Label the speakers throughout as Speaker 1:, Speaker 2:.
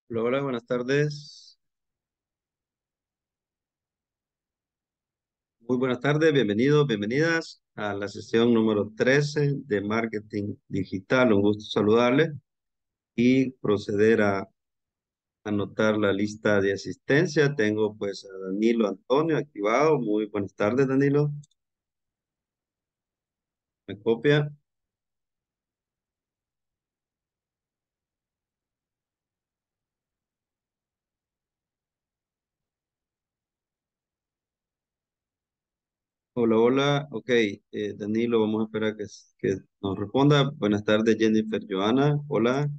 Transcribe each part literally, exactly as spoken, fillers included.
Speaker 1: Hola, hola, buenas tardes. Muy buenas tardes, bienvenidos, bienvenidas a la sesión número trece de Marketing Digital. Un gusto saludarles y proceder a anotar la lista de asistencia. Tengo pues a Danilo Antonio activado. Muy buenas tardes, Danilo. ¿Me copia? Hola, hola. Ok, eh, Danilo, vamos a esperar que, que nos responda. Buenas tardes, Jennifer Joana. Hola.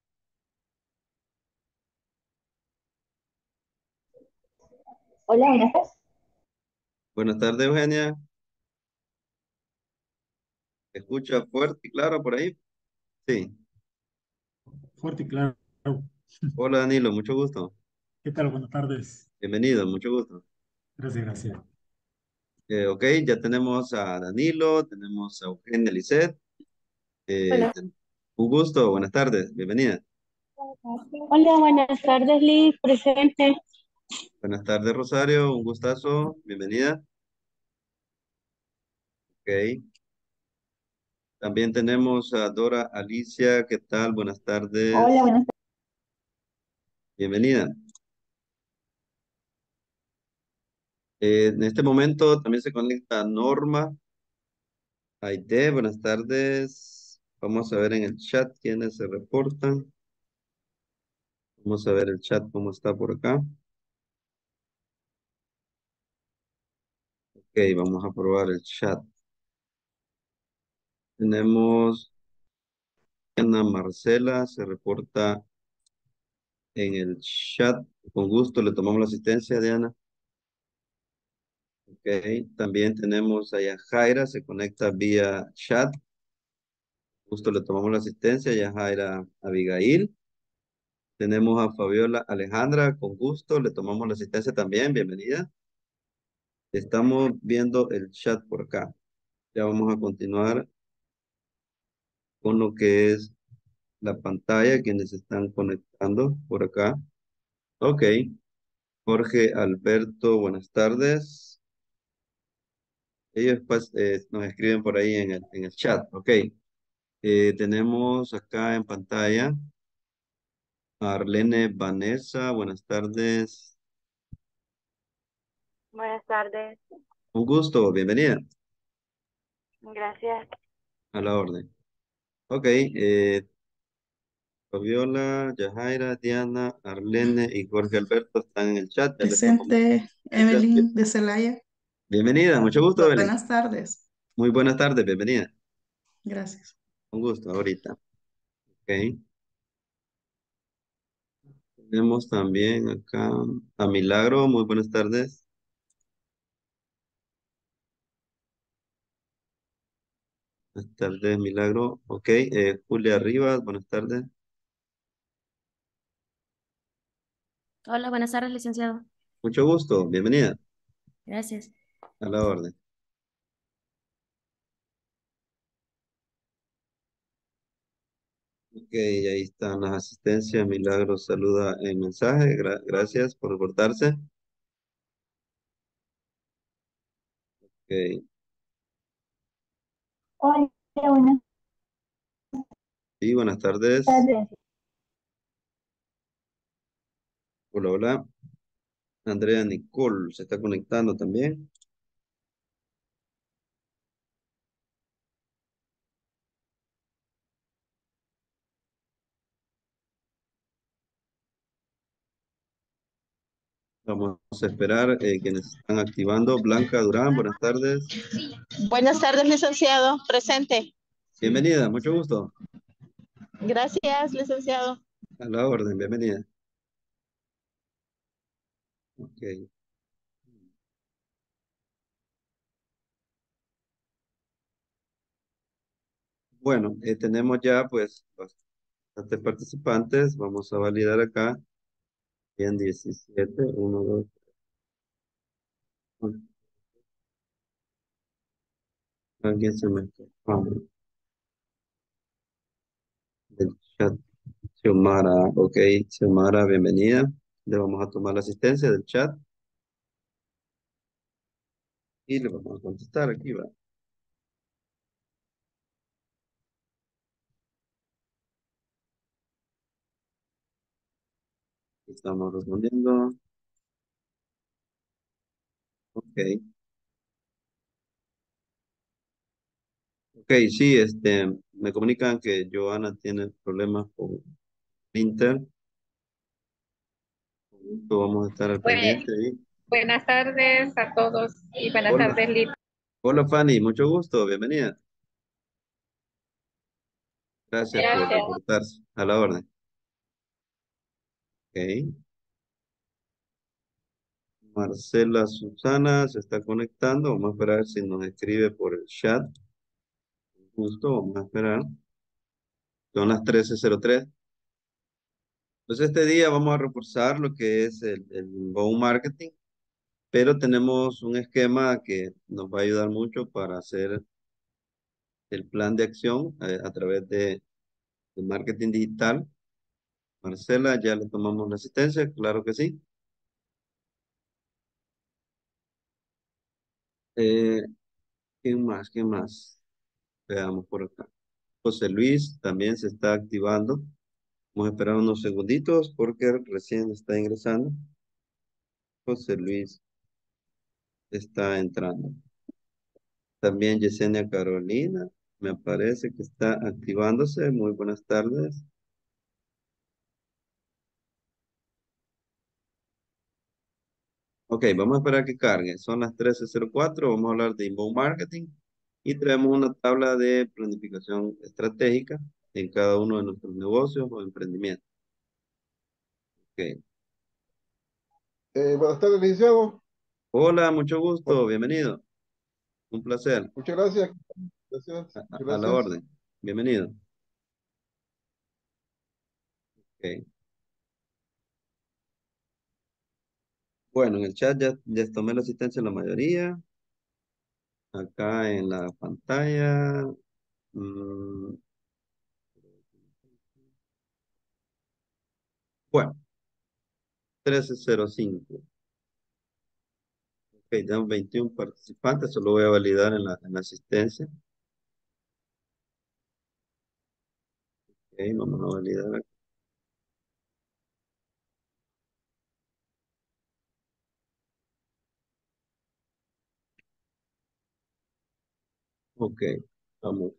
Speaker 2: Hola, buenas tardes.
Speaker 1: Buenas tardes, Eugenia. ¿Escucha fuerte y claro por ahí? Sí.
Speaker 3: Fuerte y claro.
Speaker 1: Hola, Danilo, mucho gusto.
Speaker 3: ¿Qué tal? Buenas tardes.
Speaker 1: Bienvenido, mucho gusto.
Speaker 3: Gracias, gracias.
Speaker 1: Eh, ok, ya tenemos a Danilo, tenemos a Eugenia Lisset. Eh,
Speaker 2: Hola.
Speaker 1: ten- un gusto, buenas tardes, bienvenida.
Speaker 2: Hola, buenas tardes, Liz, presente.
Speaker 1: Buenas tardes, Rosario, un gustazo, bienvenida. Ok, también tenemos a Dora Alicia, ¿qué tal? Buenas
Speaker 2: Hola,
Speaker 1: tardes,
Speaker 2: buenas
Speaker 1: bienvenida. Eh, en este momento también se conecta Norma Aide, buenas tardes. Vamos a ver en el chat quiénes se reportan. Vamos a ver el chat cómo está por acá. Ok, vamos a probar el chat. Tenemos Ana Marcela, se reporta en el chat. Con gusto le tomamos la asistencia, Diana. Ok, también tenemos a Yajaira, se conecta vía chat. Gusto le tomamos la asistencia, Yajaira Abigail. Tenemos a Fabiola Alejandra, con gusto le tomamos la asistencia también, bienvenida. Estamos viendo el chat por acá. Ya vamos a continuar con lo que es la pantalla, quienes están conectando por acá. Ok. Jorge Alberto, buenas tardes. Ellos pues eh, nos escriben por ahí en el, en el chat. Ok. Eh, tenemos acá en pantalla a Arlene Vanessa, buenas tardes.
Speaker 2: Buenas tardes,
Speaker 1: Un gusto, bienvenida
Speaker 2: gracias.
Speaker 1: a la orden. Ok. Eh, Fabiola, Yajaira, Diana, Arlene y Jorge Alberto están en el chat. Ya les tomamos
Speaker 4: Presente,
Speaker 1: asistencia. Bien-
Speaker 4: Evelyn de Celaya.
Speaker 1: Bienvenida, mucho gusto, Belén.
Speaker 4: Buenas tardes.
Speaker 1: Muy buenas tardes, bienvenida.
Speaker 4: Gracias.
Speaker 1: Un gusto, ahorita. Ok. Tenemos también acá a Milagro, muy buenas tardes. Buenas tardes, Milagro. Ok, eh, Julia Rivas, buenas tardes.
Speaker 5: Hola, buenas tardes, licenciado.
Speaker 1: Mucho gusto, bienvenida
Speaker 5: Gracias.
Speaker 1: a la orden. Ok, ahí están las asistencias. Milagro saluda en mensaje. Gra- gracias por reportarse. Ok,
Speaker 2: Hola, buenas
Speaker 1: sí, buenas tardes.
Speaker 2: tardes.
Speaker 1: Hola, hola. Andrea Nicole se está conectando también. Vamos a esperar eh, quienes están activando. Blanca Durán, buenas tardes.
Speaker 6: Buenas tardes, licenciado. Presente.
Speaker 1: Bienvenida, mucho gusto.
Speaker 6: Gracias, licenciado.
Speaker 1: A la orden, bienvenida. Ok. Bueno, eh, tenemos ya pues bastantes participantes. Vamos a validar acá. Bien, diecisiete, uno, dos, tres. Alguien se me escapó del chat. Xiomara, ok, Xiomara, bienvenida. Le vamos a tomar la asistencia del chat y le vamos a contestar aquí, va. Estamos respondiendo. Ok. Ok, sí, este, me comunican que Joana tiene problemas con Inter. Vamos a estar al
Speaker 4: Bue-
Speaker 1: pendiente ahí.
Speaker 4: buenas tardes a todos y buenas
Speaker 1: Hola,
Speaker 4: tardes, Lip.
Speaker 1: hola Fanny, mucho gusto, bienvenida. Gracias por
Speaker 4: Gracias.
Speaker 1: reportarse. A la orden. Ok. Marcela Susana se está conectando. Vamos a esperar si nos escribe por el chat. Justo, vamos a esperar. Son las trece cero tres. Entonces este día vamos a reforzar lo que es el, el inbound marketing, pero tenemos un esquema que nos va a ayudar mucho para hacer el plan de acción eh, a través de, de marketing digital. Marcela, ya le tomamos la asistencia, claro que sí. Eh, ¿quién más? ¿Quién más? Veamos por acá. José Luis también se está activando. Vamos a esperar unos segunditos porque recién está ingresando. José Luis está entrando. También Yesenia Carolina, me parece que está activándose. Muy buenas tardes. Ok, vamos a esperar que cargue. Son las trece cero cuatro. Vamos a hablar de inbound marketing y traemos una tabla de planificación estratégica en cada uno de nuestros negocios o emprendimientos. Ok.
Speaker 7: Eh, buenas tardes, licenciado.
Speaker 1: Hola, mucho gusto. Bienvenido. Un placer.
Speaker 7: Muchas gracias. Gracias.
Speaker 1: A,
Speaker 7: Muchas
Speaker 1: a- a la
Speaker 7: gracias.
Speaker 1: orden. Bienvenido. Ok. Bueno, en el chat ya les tomé la asistencia a la mayoría. Acá en la pantalla. mm, bueno, trece cero cinco. Ok, tenemos veintiún participantes. Solo voy a validar en la, en la asistencia. Ok, vamos a validar. Ok, vamos.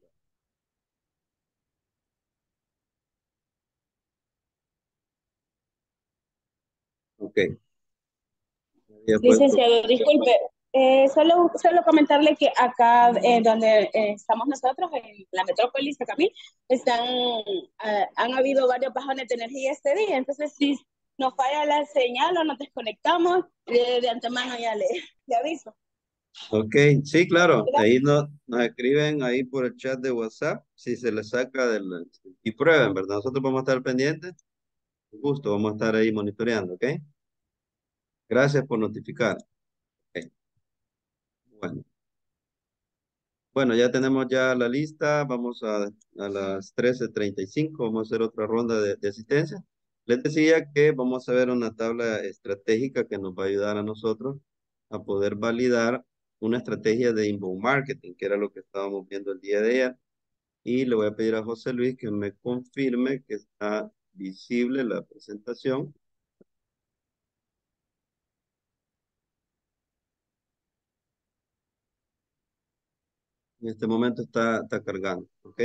Speaker 1: Ok. Había puesto.
Speaker 2: Licenciado, disculpe, eh, solo, solo comentarle que acá eh, donde eh, estamos nosotros, en la metrópolis de Camil, están, eh, han habido varios bajones de energía este día, entonces si nos falla la señal o nos desconectamos, eh, de antemano ya le, le aviso.
Speaker 1: Ok, sí, claro. Ahí no, nos escriben ahí por el chat de WhatsApp si se les saca del... Y prueben, ¿verdad? Nosotros vamos a estar pendientes. Un gusto, vamos a estar ahí monitoreando, ¿ok? Gracias por notificar. Ok, bueno. Bueno, ya tenemos ya la lista. Vamos a, a las trece treinta y cinco. Vamos a hacer otra ronda de, de asistencia. Les decía que vamos a ver una tabla estratégica que nos va a ayudar a nosotros a poder validar una estrategia de inbound marketing, que era lo que estábamos viendo el día de ayer. Y le voy a pedir a José Luis que me confirme que está visible la presentación. En este momento está, está cargando, ¿ok?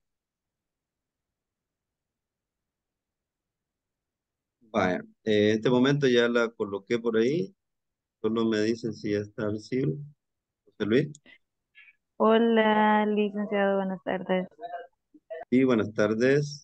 Speaker 1: Vaya, eh, en este momento ya la coloqué por ahí. Solo me dicen si ya está visible. José Luis.
Speaker 8: Hola, licenciado, buenas tardes.
Speaker 1: Y buenas tardes.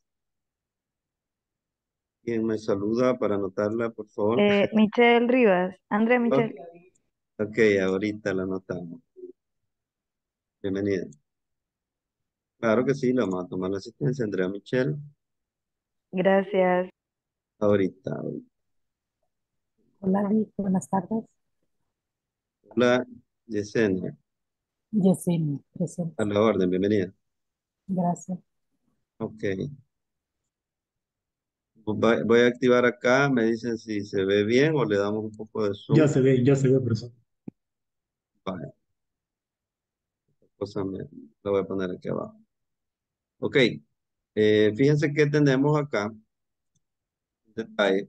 Speaker 1: ¿Quién me saluda para anotarla, por favor?
Speaker 8: Eh, Michelle Rivas, Andrea
Speaker 1: Ok,
Speaker 8: Michelle,
Speaker 1: ok, ahorita la anotamos. Bienvenida. Claro que sí, la vamos a tomar la asistencia, Andrea Michel.
Speaker 8: gracias.
Speaker 1: Ahorita, ahorita.
Speaker 9: Hola, buenas tardes.
Speaker 1: Hola, Yesenia.
Speaker 9: Yesenia, presente.
Speaker 1: A la orden, bienvenida.
Speaker 9: Gracias.
Speaker 1: Ok. Va- Voy a activar acá, me dicen si se ve bien o le damos un poco de zoom.
Speaker 3: Ya se ve, ya se ve, profesor.
Speaker 1: Vale, cosa me, la voy a poner aquí abajo. Ok, eh, fíjense que tenemos acá un detalle,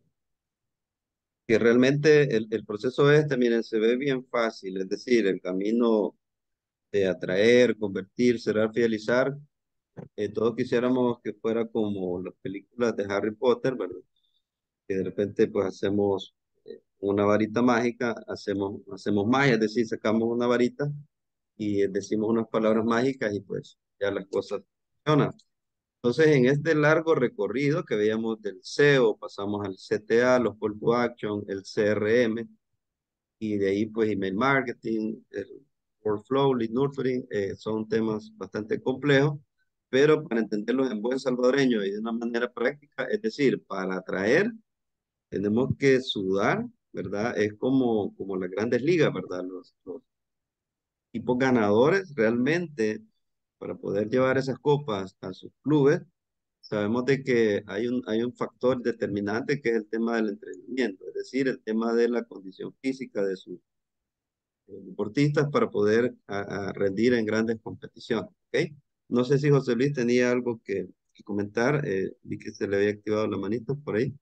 Speaker 1: que realmente el, el proceso este, miren, se ve bien fácil, es decir, el camino de atraer, convertir, cerrar, fidelizar, eh, todos quisiéramos que fuera como las películas de Harry Potter, ¿verdad? Que de repente pues hacemos eh, una varita mágica, hacemos, hacemos magia, es decir, sacamos una varita y eh, decimos unas palabras mágicas y pues ya las cosas funcionan. Entonces, en este largo recorrido que veíamos del S E O, pasamos al C T A, los Call to Action, el C R M, y de ahí pues email marketing, el workflow, lead nurturing, eh, son temas bastante complejos, pero para entenderlos en buen salvadoreño y de una manera práctica, es decir, para atraer, tenemos que sudar, ¿verdad? Es como, como las grandes ligas, ¿verdad? Los, los equipos ganadores realmente, para poder llevar esas copas a sus clubes, sabemos de que hay un, hay un factor determinante que es el tema del entrenamiento, es decir, el tema de la condición física de sus eh, deportistas para poder a- a rendir en grandes competiciones, ¿ok? No sé si José Luis tenía algo que, que comentar, eh, vi que se le había activado la manito por ahí.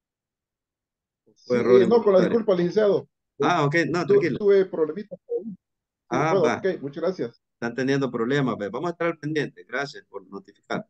Speaker 7: Sí,
Speaker 1: Fue error
Speaker 7: eh, no, con la
Speaker 1: involuntario.
Speaker 7: disculpa, licenciado. Eh,
Speaker 1: Ah, ok, no,
Speaker 7: tu-
Speaker 1: tranquilo.
Speaker 7: tuve problemitas ahí. Sí,
Speaker 1: Ah,
Speaker 7: bueno,
Speaker 1: va,
Speaker 7: ok, muchas gracias.
Speaker 1: están teniendo problemas, ve, vamos a estar al pendiente, gracias por notificar.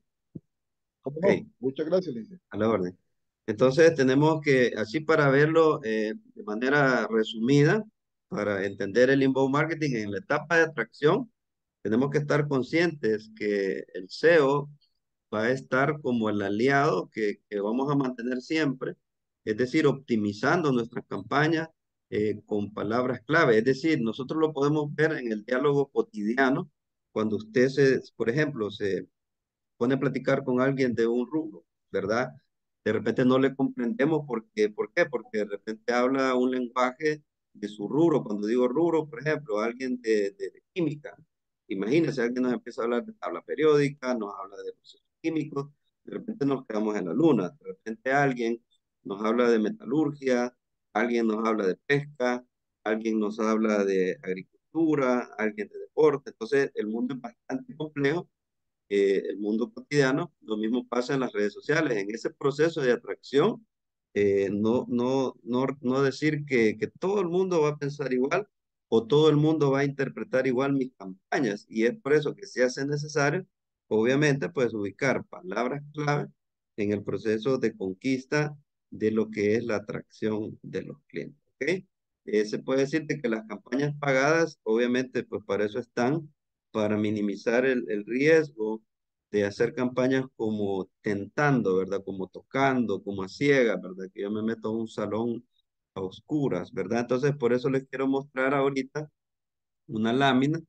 Speaker 7: ¿Cómo
Speaker 1: Ok,
Speaker 7: no? Muchas gracias, licenciado.
Speaker 1: a la orden. Entonces tenemos que, así para verlo eh, de manera resumida, para entender el inbound marketing en la etapa de atracción, tenemos que estar conscientes que el S E O va a estar como el aliado que, que vamos a mantener siempre, es decir, optimizando nuestras campañas eh, con palabras clave. Es decir, nosotros lo podemos ver en el diálogo cotidiano, cuando usted se, por ejemplo, se pone a platicar con alguien de un rubro, ¿verdad? De repente no le comprendemos porque, ¿por qué? Porque de repente habla un lenguaje de su rubro. Cuando digo rubro, por ejemplo, alguien de, de, de química. Imagínense, alguien nos empieza a hablar de tabla periódica, nos habla de procesos químicos, de repente nos quedamos en la luna. De repente alguien nos habla de metalurgia, alguien nos habla de pesca, alguien nos habla de agricultura, alguien de deporte. Entonces, el mundo es bastante complejo, eh, el mundo cotidiano. Lo mismo pasa en las redes sociales. En ese proceso de atracción, eh, no, no, no, no decir que, que todo el mundo va a pensar igual o todo el mundo va a interpretar igual mis campañas. Y es por eso que se hace necesario, obviamente, pues ubicar palabras clave en el proceso de conquista de lo que es la atracción de los clientes. ¿Ok? Eh, se puede decirte que las campañas pagadas, obviamente, pues para eso están, para minimizar el, el riesgo de hacer campañas como tentando, ¿verdad? Como tocando, como a ciegas, ¿verdad? Que yo me meto a un salón a oscuras, ¿verdad? Entonces, por eso les quiero mostrar ahorita una lámina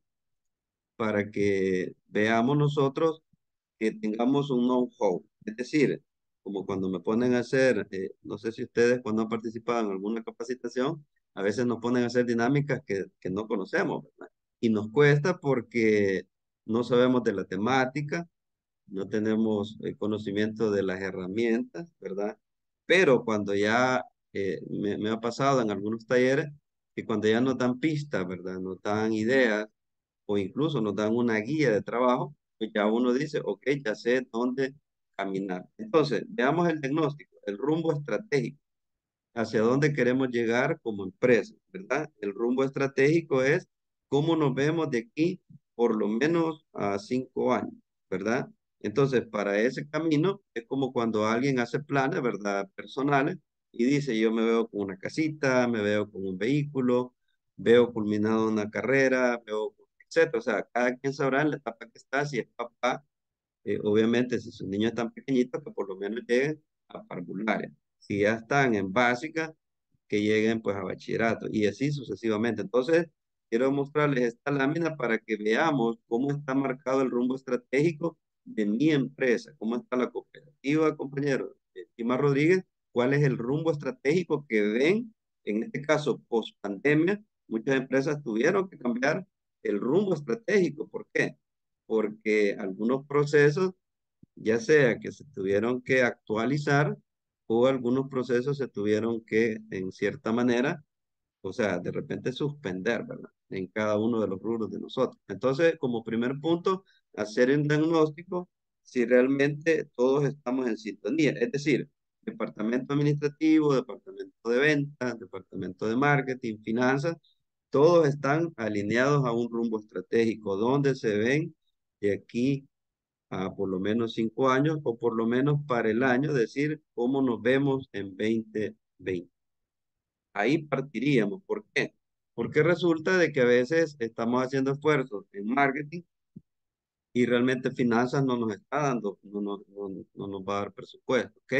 Speaker 1: para que veamos nosotros que tengamos un know-how. Es decir, como cuando me ponen a hacer, eh, no sé si ustedes cuando han participado en alguna capacitación, a veces nos ponen a hacer dinámicas que, que no conocemos, ¿verdad? Y nos cuesta porque no sabemos de la temática, no tenemos el conocimiento de las herramientas, ¿verdad? Pero cuando ya eh, me, me ha pasado en algunos talleres que cuando ya nos dan pistas, ¿verdad? Nos dan ideas o incluso nos dan una guía de trabajo, pues ya uno dice, ok, ya sé dónde caminar. Entonces, veamos el diagnóstico, el rumbo estratégico, hacia dónde queremos llegar como empresa, ¿verdad? El rumbo estratégico es cómo nos vemos de aquí por lo menos a cinco años, ¿verdad? Entonces, para ese camino es como cuando alguien hace planes, ¿verdad? Personales y dice, yo me veo con una casita, me veo con un vehículo, veo culminado una carrera, veo, etcétera. O sea, cada quien sabrá en la etapa que está, si es papá, eh, obviamente, si sus niños están pequeñitos, que por lo menos lleguen a parvularia. Si ya están en básica, que lleguen pues a bachillerato y así sucesivamente. Entonces, quiero mostrarles esta lámina para que veamos cómo está marcado el rumbo estratégico de mi empresa, cómo está la cooperativa, compañero. Tima Rodríguez, cuál es el rumbo estratégico que ven, en este caso, post pandemia. Muchas empresas tuvieron que cambiar el rumbo estratégico. ¿Por qué? Porque algunos procesos, ya sea que se tuvieron que actualizar o algunos procesos se tuvieron que, en cierta manera, o sea, de repente suspender, ¿verdad? En cada uno de los rubros de nosotros. Entonces, como primer punto, hacer un diagnóstico si realmente todos estamos en sintonía. Es decir, departamento administrativo, departamento de ventas, departamento de marketing, finanzas, todos están alineados a un rumbo estratégico donde se ven de aquí a por lo menos cinco años o por lo menos para el año, decir cómo nos vemos en veinte veinte. Ahí partiríamos. ¿Por qué? Porque resulta de que a veces estamos haciendo esfuerzos en marketing y realmente finanzas no nos está dando, no, no, no, no nos va a dar presupuesto, ¿ok?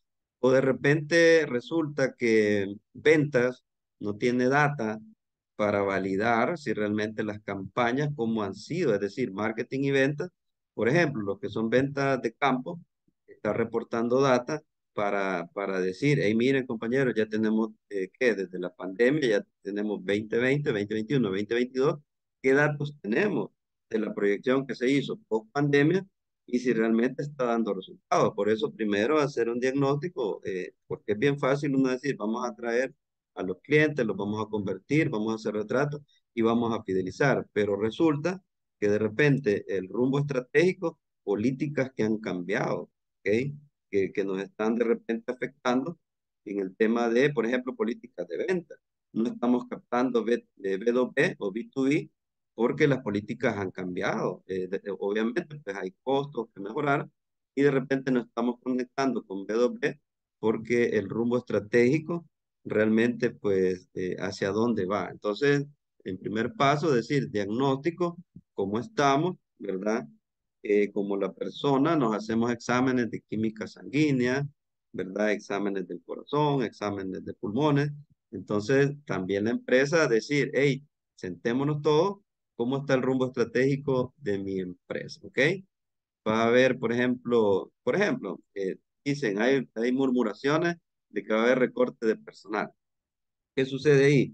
Speaker 1: O de repente resulta que ventas no tiene data para validar si realmente las campañas cómo han sido, es decir, marketing y ventas, por ejemplo, lo que son ventas de campo, está reportando data para, para decir, hey, miren compañeros, ya tenemos, eh, ¿qué? Desde la pandemia ya tenemos dos mil veinte, dos mil veintiuno, dos mil veintidós, ¿qué datos tenemos de la proyección que se hizo post pandemia? Y si realmente está dando resultados. Por eso primero hacer un diagnóstico, eh, porque es bien fácil uno decir, vamos a traer a los clientes, los vamos a convertir, vamos a hacer retratos y vamos a fidelizar. Pero resulta que de repente el rumbo estratégico, políticas que han cambiado, ¿ok? Que, que nos están de repente afectando en el tema de, por ejemplo, políticas de venta. No estamos captando B, de B dos B o B dos B porque las políticas han cambiado. Eh, de- obviamente, pues hay costos que mejorar y de repente nos estamos conectando con B dos B porque el rumbo estratégico realmente, pues, eh, hacia dónde va. Entonces, en primer paso, decir diagnóstico, cómo estamos, ¿verdad? Eh, como la persona, nos hacemos exámenes de química sanguínea, ¿verdad? Exámenes del corazón, exámenes de pulmones. Entonces, también la empresa decir, hey, sentémonos todos, ¿cómo está el rumbo estratégico de mi empresa? ¿Ok? Va a haber, por ejemplo, por ejemplo, eh, dicen, hay, hay murmuraciones de que va a haber recorte de personal. ¿Qué sucede ahí?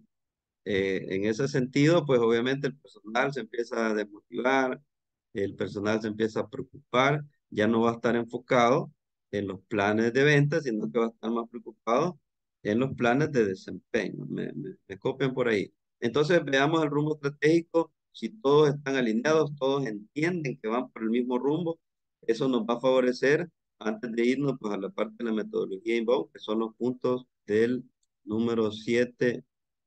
Speaker 1: Eh, en ese sentido, pues obviamente el personal se empieza a desmotivar, el personal se empieza a preocupar, ya no va a estar enfocado en los planes de venta, sino que va a estar más preocupado en los planes de desempeño. Me, me, me copian por ahí. Entonces veamos el rumbo estratégico, si todos están alineados, todos entienden que van por el mismo rumbo, eso nos va a favorecer antes de irnos pues, a la parte de la metodología inbound, que son los puntos del número siete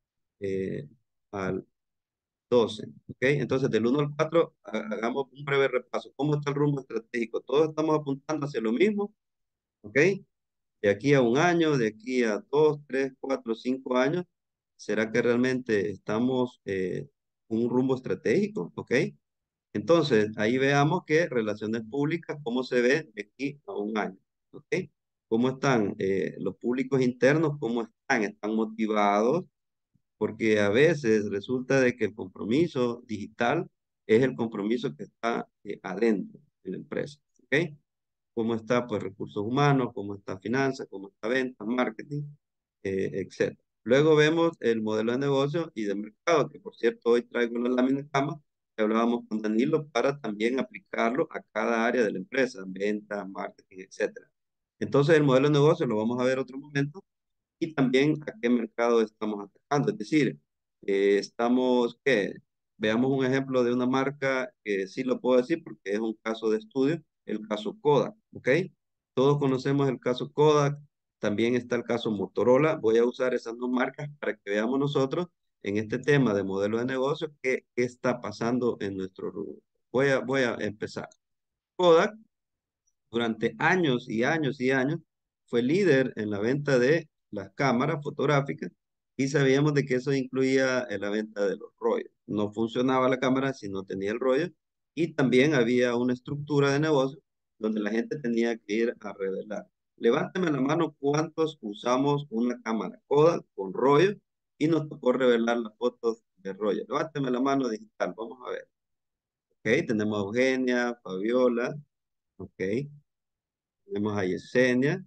Speaker 1: eh, al doce, ¿ok? Entonces, del uno al cuatro, ha- hagamos un breve repaso. ¿Cómo está el rumbo estratégico? Todos estamos apuntando hacia lo mismo, ¿ok? De aquí a un año, de aquí a dos, tres, cuatro, cinco años, ¿será que realmente estamos eh, con un rumbo estratégico? ¿Ok? Entonces, ahí veamos que relaciones públicas, cómo se ve de aquí a un año, ¿ok? ¿Cómo están eh, los públicos internos? ¿Cómo están? ¿Están motivados? Porque a veces resulta de que el compromiso digital es el compromiso que está eh, adentro de la empresa, ¿ok? ¿Cómo está, pues, recursos humanos, cómo está finanzas, cómo está ventas, marketing, eh, etcétera? Luego vemos el modelo de negocio y de mercado, que por cierto hoy traigo una lámina de cama que hablábamos con Danilo para también aplicarlo a cada área de la empresa, ventas, marketing, etcétera. Entonces el modelo de negocio lo vamos a ver otro momento y también a qué mercado estamos atacando. Es decir, eh, estamos, ¿qué? Veamos un ejemplo de una marca que sí lo puedo decir porque es un caso de estudio, el caso Kodak, ¿ok? Todos conocemos el caso Kodak, también está el caso Motorola. Voy a usar esas dos marcas para que veamos nosotros en este tema de modelo de negocio qué, qué está pasando en nuestro rubro. Voy a, voy a empezar. Kodak durante años y años y años fue líder en la venta de las cámaras fotográficas y sabíamos de que eso incluía en la venta de los rollos. No funcionaba la cámara si no tenía el rollo y también había una estructura de negocio donde la gente tenía que ir a revelar. Levántame la mano cuántos usamos una cámara Kodak con rollo y nos tocó revelar las fotos de rollo. Levántame la mano digital, vamos a ver. Ok, tenemos a Eugenia, Fabiola, ok. Tenemos a Yesenia.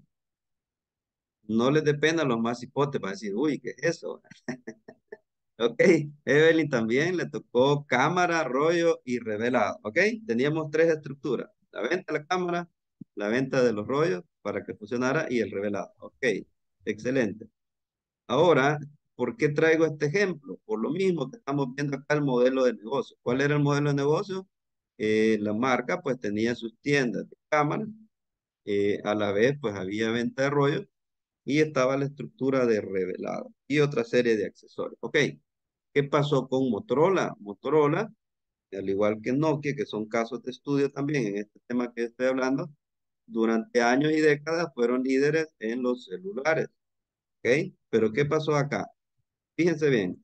Speaker 1: No les dé pena a los más hipotes para decir, uy, ¿qué es eso? Ok, Evelyn también le tocó cámara, rollo y revelado. Ok, teníamos tres estructuras. La venta de la cámara, la venta de los rollos para que funcionara y el revelado. Ok, excelente. Ahora, ¿por qué traigo este ejemplo? Por lo mismo que estamos viendo acá el modelo de negocio. ¿Cuál era el modelo de negocio? Eh, la marca pues tenía sus tiendas de cámaras, eh, a la vez pues había venta de rollos y estaba la estructura de revelado y otra serie de accesorios. Ok, ¿qué pasó con Motorola? Motorola, al igual que Nokia, que son casos de estudio también en este tema que estoy hablando, durante años y décadas fueron líderes en los celulares. ¿Ok? Pero ¿qué pasó acá? Fíjense bien,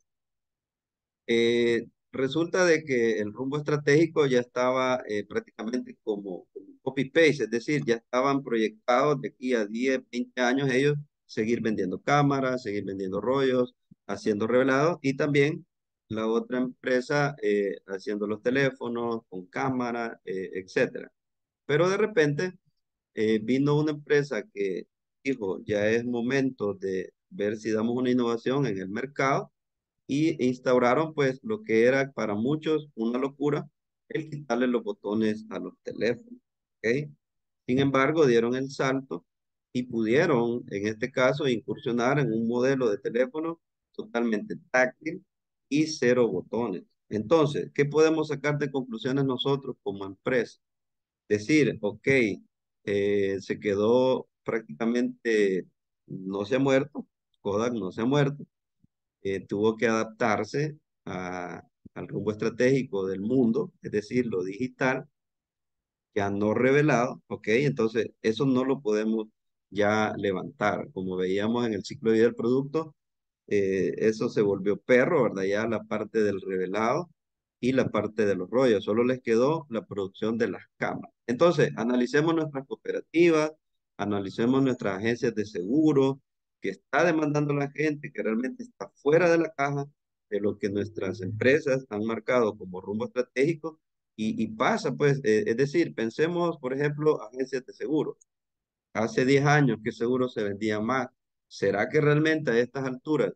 Speaker 1: eh, resulta de que el rumbo estratégico ya estaba eh, prácticamente como, como copy-paste, es decir, ya estaban proyectados de aquí a diez, veinte años ellos seguir vendiendo cámaras, seguir vendiendo rollos, haciendo revelados y también la otra empresa eh, haciendo los teléfonos con cámara, eh, etcétera. Pero de repente eh, vino una empresa que dijo, ya es momento de ver si damos una innovación en el mercado y instauraron pues lo que era para muchos una locura, el quitarle los botones a los teléfonos. ¿Ok? Sin embargo, dieron el salto y pudieron, en este caso, incursionar en un modelo de teléfono totalmente táctil y cero botones. Entonces, ¿qué podemos sacar de conclusiones nosotros como empresa? Decir, ok, eh, se quedó prácticamente, no se ha muerto, Kodak no se ha muerto, eh, tuvo que adaptarse a- al rumbo estratégico del mundo, es decir, lo digital, ya no revelado, ¿ok? Entonces, eso no lo podemos ya levantar. Como veíamos en el ciclo de vida del producto, eh, eso se volvió perro, ¿verdad? Ya la parte del revelado y la parte de los rollos. Solo les quedó la producción de las cámaras. Entonces, analicemos nuestras cooperativas, analicemos nuestras agencias de seguro, que está demandando la gente, que realmente está fuera de la caja de lo que nuestras empresas han marcado como rumbo estratégico y, y pasa, pues, eh, es decir, pensemos, por ejemplo, agencias de seguro. Hace diez años, ¿qué seguro se vendía más? ¿Será que realmente a estas alturas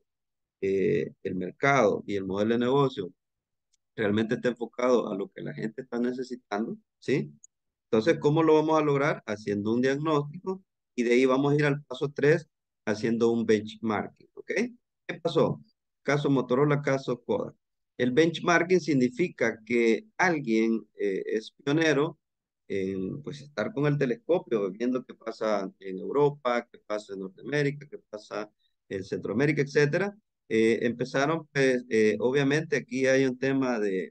Speaker 1: eh, el mercado y el modelo de negocio realmente está enfocado a lo que la gente está necesitando? ¿Sí? Entonces, ¿cómo lo vamos a lograr? Haciendo un diagnóstico y de ahí vamos a ir al paso tres, haciendo un benchmarking, ¿ok? ¿Qué pasó? Caso Motorola, caso Kodak. El benchmarking significa que alguien eh, es pionero en pues, estar con el telescopio, viendo qué pasa en Europa, qué pasa en Norteamérica, qué pasa en Centroamérica, etcétera. Eh, empezaron, pues, eh, obviamente aquí hay un tema de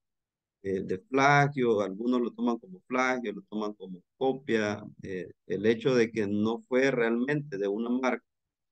Speaker 1: eh, de plagio, algunos lo toman como plagio, lo toman como copia, eh, el hecho de que no fue realmente de una marca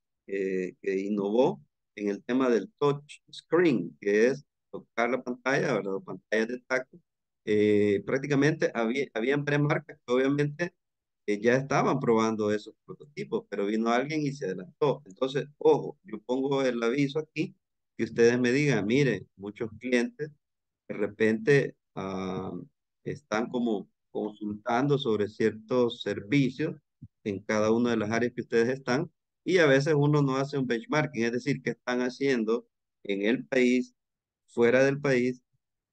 Speaker 1: eh, que innovó en el tema del touch screen, que es tocar la pantalla, ¿verdad? Pantallas de tacto. Eh, prácticamente había, habían varias marcas que obviamente eh, ya estaban probando esos prototipos, pero vino alguien y se adelantó. Entonces, ojo, yo pongo el aviso aquí, que ustedes me digan, mire, muchos clientes de repente ah, están como consultando sobre ciertos servicios en cada una de las áreas que ustedes están y a veces uno no hace un benchmarking, es decir, qué están haciendo en el país, fuera del país,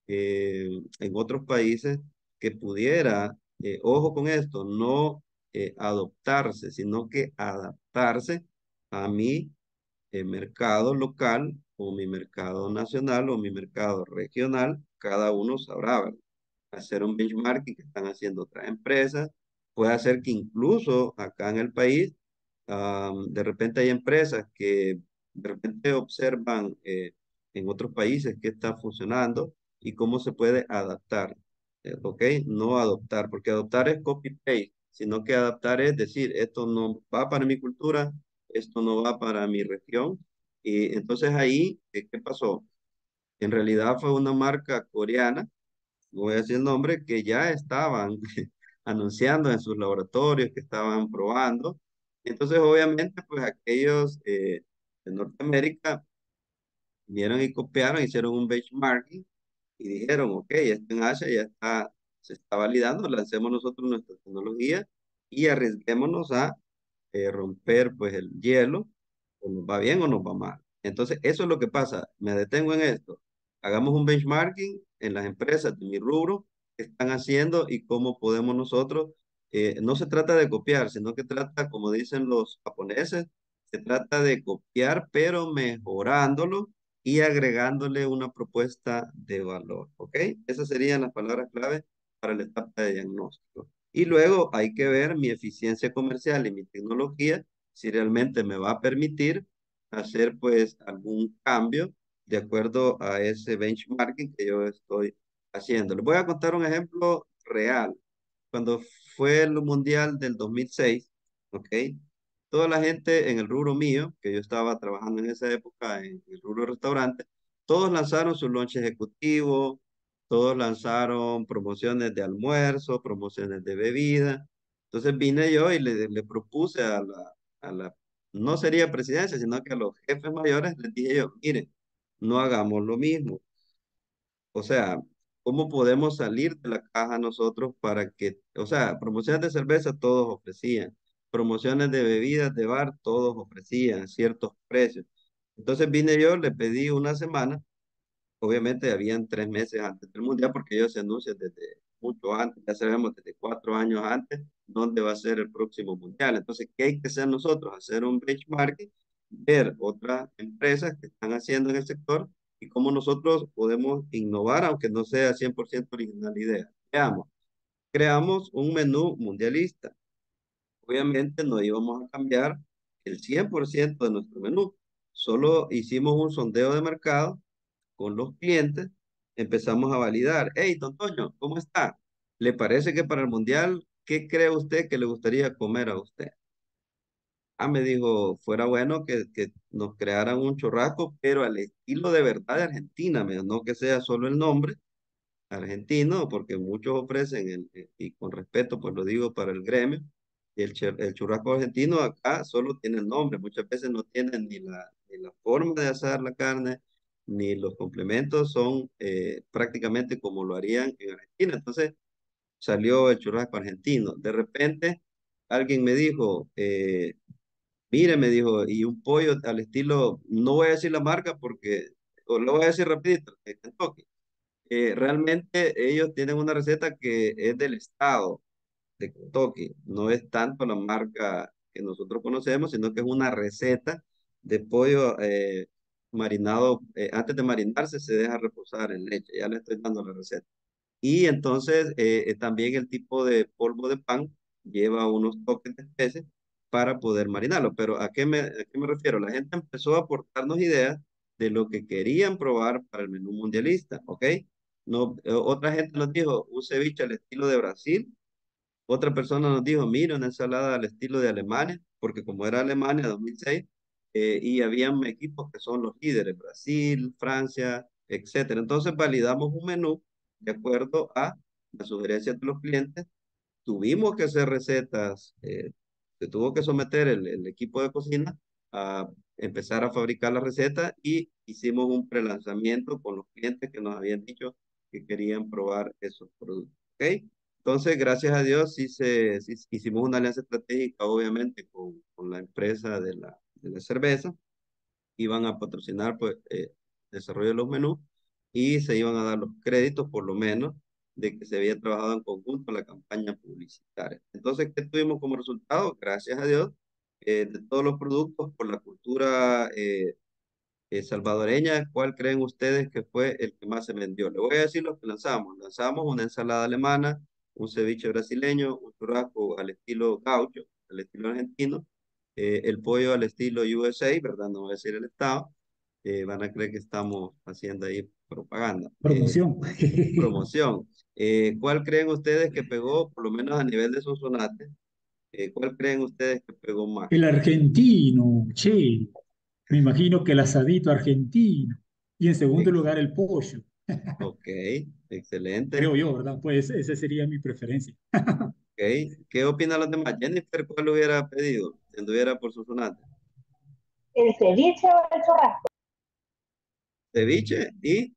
Speaker 1: eh, en otros países que pudiera, eh, ojo con esto, no eh, adoptarse, sino que adaptarse a mi eh, mercado local o mi mercado nacional o mi mercado regional, cada uno sabrá, ¿verdad? Hacer un benchmarking que están haciendo otras empresas. Puede hacer que incluso acá en el país, am, de repente hay empresas que de repente observan eh, en otros países qué está funcionando y cómo se puede adaptar. Eh, ¿ok? No adoptar, porque adoptar es copy-paste, sino que adaptar es decir, esto no va para mi cultura, esto no va para mi región. Y entonces ahí, ¿qué, qué pasó? En realidad fue una marca coreana, no voy a decir el nombre, que ya estaban anunciando en sus laboratorios, que estaban probando. Entonces, obviamente, pues aquellos eh, de Norteamérica vinieron y copiaron, hicieron un benchmarking y dijeron, ok, esto en Asia ya está, se está validando, lancemos nosotros nuestra tecnología y arriesguémonos a eh, romper pues el hielo, o nos va bien o nos va mal. Entonces, eso es lo que pasa. Me detengo en esto. Hagamos un benchmarking en las empresas de mi rubro que están haciendo y cómo podemos nosotros eh, no se trata de copiar, sino que trata, como dicen los japoneses, se trata de copiar, pero mejorándolo y agregándole una propuesta de valor, ¿ok? Esas serían las palabras clave para la etapa de diagnóstico. Y luego hay que ver mi eficiencia comercial y mi tecnología, si realmente me va a permitir hacer pues algún cambio de acuerdo a ese benchmarking que yo estoy haciendo. Les voy a contar un ejemplo real. Cuando fue el Mundial del dos mil seis, ¿ok? Toda la gente en el rubro mío, que yo estaba trabajando en esa época en el rubro restaurante, todos lanzaron su lunch ejecutivo, todos lanzaron promociones de almuerzo, promociones de bebida. Entonces vine yo y le, le propuse a la, a la, no sería presidencia, sino que a los jefes mayores les dije yo, miren, no hagamos lo mismo. O sea, ¿cómo podemos salir de la caja nosotros para que, o sea, promociones de cerveza todos ofrecían, promociones de bebidas de bar todos ofrecían ciertos precios? Entonces vine yo, le pedí una semana, obviamente habían tres meses antes del mundial porque ellos se anuncian desde mucho antes, ya sabemos desde cuatro años antes dónde va a ser el próximo mundial. Entonces, ¿qué hay que hacer nosotros? Hacer un benchmarking, ver otras empresas que están haciendo en el sector y cómo nosotros podemos innovar, aunque no sea cien por ciento original idea. Veamos, creamos un menú mundialista. Obviamente no íbamos a cambiar el cien por ciento de nuestro menú. Solo hicimos un sondeo de mercado con los clientes, empezamos a validar. Hey, don Toño, ¿cómo está? ¿Le parece que para el mundial, qué cree usted que le gustaría comer a usted? Ah, me dijo, fuera bueno que, que nos crearan un churrasco, pero al estilo de verdad de Argentina, me dijo, no que sea solo el nombre argentino, porque muchos ofrecen, el, el- y con respeto, pues lo digo para el gremio, el, che- el churrasco argentino acá solo tiene el nombre, muchas veces no tienen ni la, ni la forma de asar la carne, ni los complementos son eh, prácticamente como lo harían en Argentina. Entonces salió el churrasco argentino. De repente alguien me dijo, eh, mire, me dijo, y un pollo al estilo, no voy a decir la marca porque, o lo voy a decir rapidito, de Kentucky. Eh, realmente ellos tienen una receta que es del estado de Kentucky. No es tanto la marca que nosotros conocemos, sino que es una receta de pollo eh, marinado. Eh, antes de marinarse se deja reposar en leche. Ya le estoy dando la receta. Y entonces eh, eh, también el tipo de polvo de pan lleva unos toques de especies para poder marinarlo. Pero ¿a qué me, a qué me refiero? La gente empezó a aportarnos ideas de lo que querían probar para el menú mundialista, ¿ok? No, eh, otra gente nos dijo un ceviche al estilo de Brasil, otra persona nos dijo, mira, una ensalada al estilo de Alemania, porque como era Alemania dos mil seis, eh, y habían equipos que son los líderes, Brasil, Francia, etcétera. Entonces validamos un menú de acuerdo a las sugerencias de los clientes. Tuvimos que hacer recetas, eh, se tuvo que someter el, el equipo de cocina a empezar a fabricar la receta y hicimos un prelanzamiento con los clientes que nos habían dicho que querían probar esos productos. ¿Ok? Entonces, gracias a Dios, sí, se, sí hicimos una alianza estratégica, obviamente, con, con la empresa de la, de la cerveza. Iban a patrocinar pues, eh, el desarrollo de los menús y se iban a dar los créditos, por lo menos, de que se había trabajado en conjunto la campaña publicitaria. Entonces, ¿qué tuvimos como resultado? Gracias a Dios, eh, de todos los productos por la cultura eh, eh, salvadoreña, ¿cuál creen ustedes que fue el que más se vendió? Le voy a decir lo que lanzamos. Lanzamos una ensalada alemana, un ceviche brasileño, un churrasco al estilo gaucho, al estilo argentino, eh, el pollo al estilo U S A, ¿verdad? No voy a decir el estado. Eh, van a creer que estamos haciendo ahí propaganda. Eh,
Speaker 3: Promoción.
Speaker 1: promoción. Eh, ¿cuál creen ustedes que pegó, por lo menos a nivel de Sonsonate? Eh, ¿cuál creen ustedes que pegó más?
Speaker 3: El argentino, che. Me imagino que el asadito argentino. Y en segundo
Speaker 1: Ex-
Speaker 3: lugar, el pollo.
Speaker 1: ok, excelente.
Speaker 3: Creo yo, ¿verdad? Pues esa sería mi preferencia.
Speaker 1: Ok, ¿qué opinan los demás? Jennifer, ¿cuál hubiera pedido si anduviera por su sonata?
Speaker 2: ¿El ceviche o el churrasco?
Speaker 1: Ceviche y,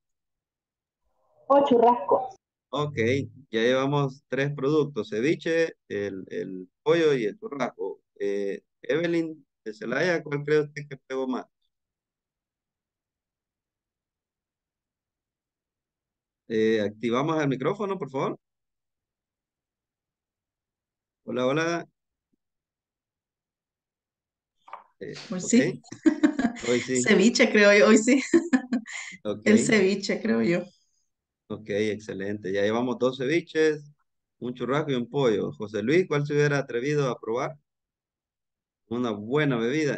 Speaker 2: O churrasco.
Speaker 1: ok, ya llevamos tres productos, ceviche, el, el pollo y el churrasco. Eh, Evelyn de Celaya, ¿cuál cree usted que pegó más? Eh, activamos el micrófono, por favor. Hola, hola. Eh,
Speaker 10: Hoy
Speaker 1: ok,
Speaker 10: sí.
Speaker 1: hoy sí.
Speaker 10: Ceviche, creo yo, hoy sí.
Speaker 1: Ok,
Speaker 10: El ceviche, creo yo.
Speaker 1: ok, excelente. Ya llevamos dos ceviches, un churrasco y un pollo. José Luis, ¿cuál se hubiera atrevido a probar? Una buena bebida.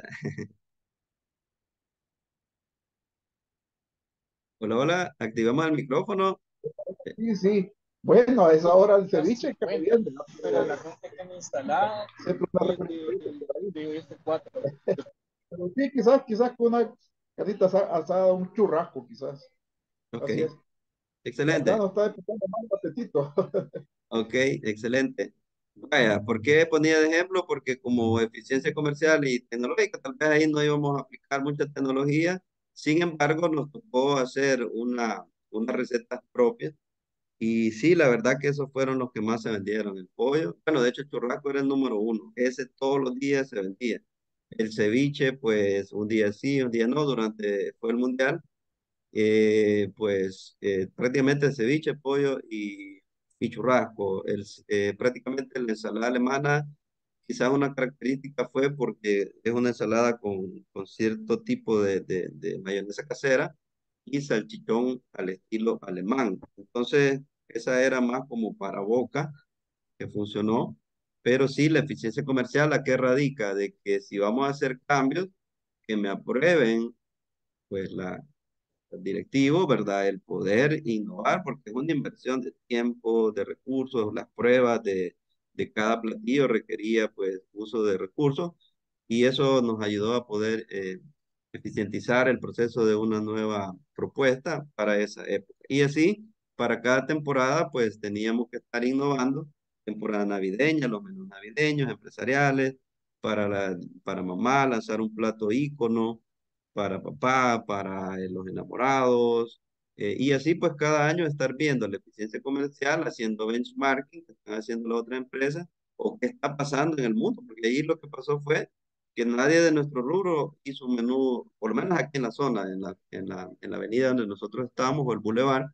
Speaker 1: Hola, hola. Activamos el micrófono. Eh,
Speaker 7: Sí, sí. Bueno, a esa hora el ceviche cae bien, ¿verdad?
Speaker 11: Pero
Speaker 7: Pero
Speaker 11: la carne que me ensalada
Speaker 7: siempre una
Speaker 11: de, de,
Speaker 7: recomendación
Speaker 11: de,
Speaker 7: por ahí.
Speaker 11: de este cuatro.
Speaker 7: Pero sí, quizás, quizás con una carnita asa- asada, un churrasco, quizás.
Speaker 1: ok,
Speaker 7: Así es. La verdad
Speaker 1: excelente.
Speaker 7: nos está empezando mal el apetito.
Speaker 1: Ok, excelente. Vaya, ¿por qué ponía de ejemplo? Porque como eficiencia comercial y tecnológica, tal vez ahí no íbamos a aplicar mucha tecnología. Sin embargo, nos tocó hacer una, unas recetas propias. Y sí, la verdad que esos fueron los que más se vendieron. El pollo, bueno, de hecho el churrasco era el número uno. Ese todos los días se vendía. El ceviche, pues un día sí, un día no, durante, fue el mundial. Eh, pues eh, prácticamente ceviche, pollo y, y churrasco. El, eh, prácticamente la ensalada alemana, quizás una característica fue porque es una ensalada con, con cierto tipo de, de, de mayonesa casera y salchichón al estilo alemán. Entonces, esa era más como para boca, que funcionó, pero sí, la eficiencia comercial, ¿a qué radica? De que si vamos a hacer cambios, que me aprueben, pues la directivo, ¿verdad? El poder innovar, porque es una inversión de tiempo, de recursos, las pruebas de, de cada platillo requería pues uso de recursos y eso nos ayudó a poder eh, eficientizar el proceso de una nueva propuesta para esa época. Y así, para cada temporada, pues teníamos que estar innovando, temporada navideña, los menús navideños, empresariales, para, la, para mamá, lanzar un plato ícono, para papá, para eh, los enamorados, eh, y así pues cada año estar viendo la eficiencia comercial, haciendo benchmarking que están haciendo las otras empresas, o qué está pasando en el mundo, porque ahí lo que pasó fue que nadie de nuestro rubro hizo un menú, por lo menos aquí en la zona, en la, en la, en la avenida donde nosotros estamos, o el bulevar,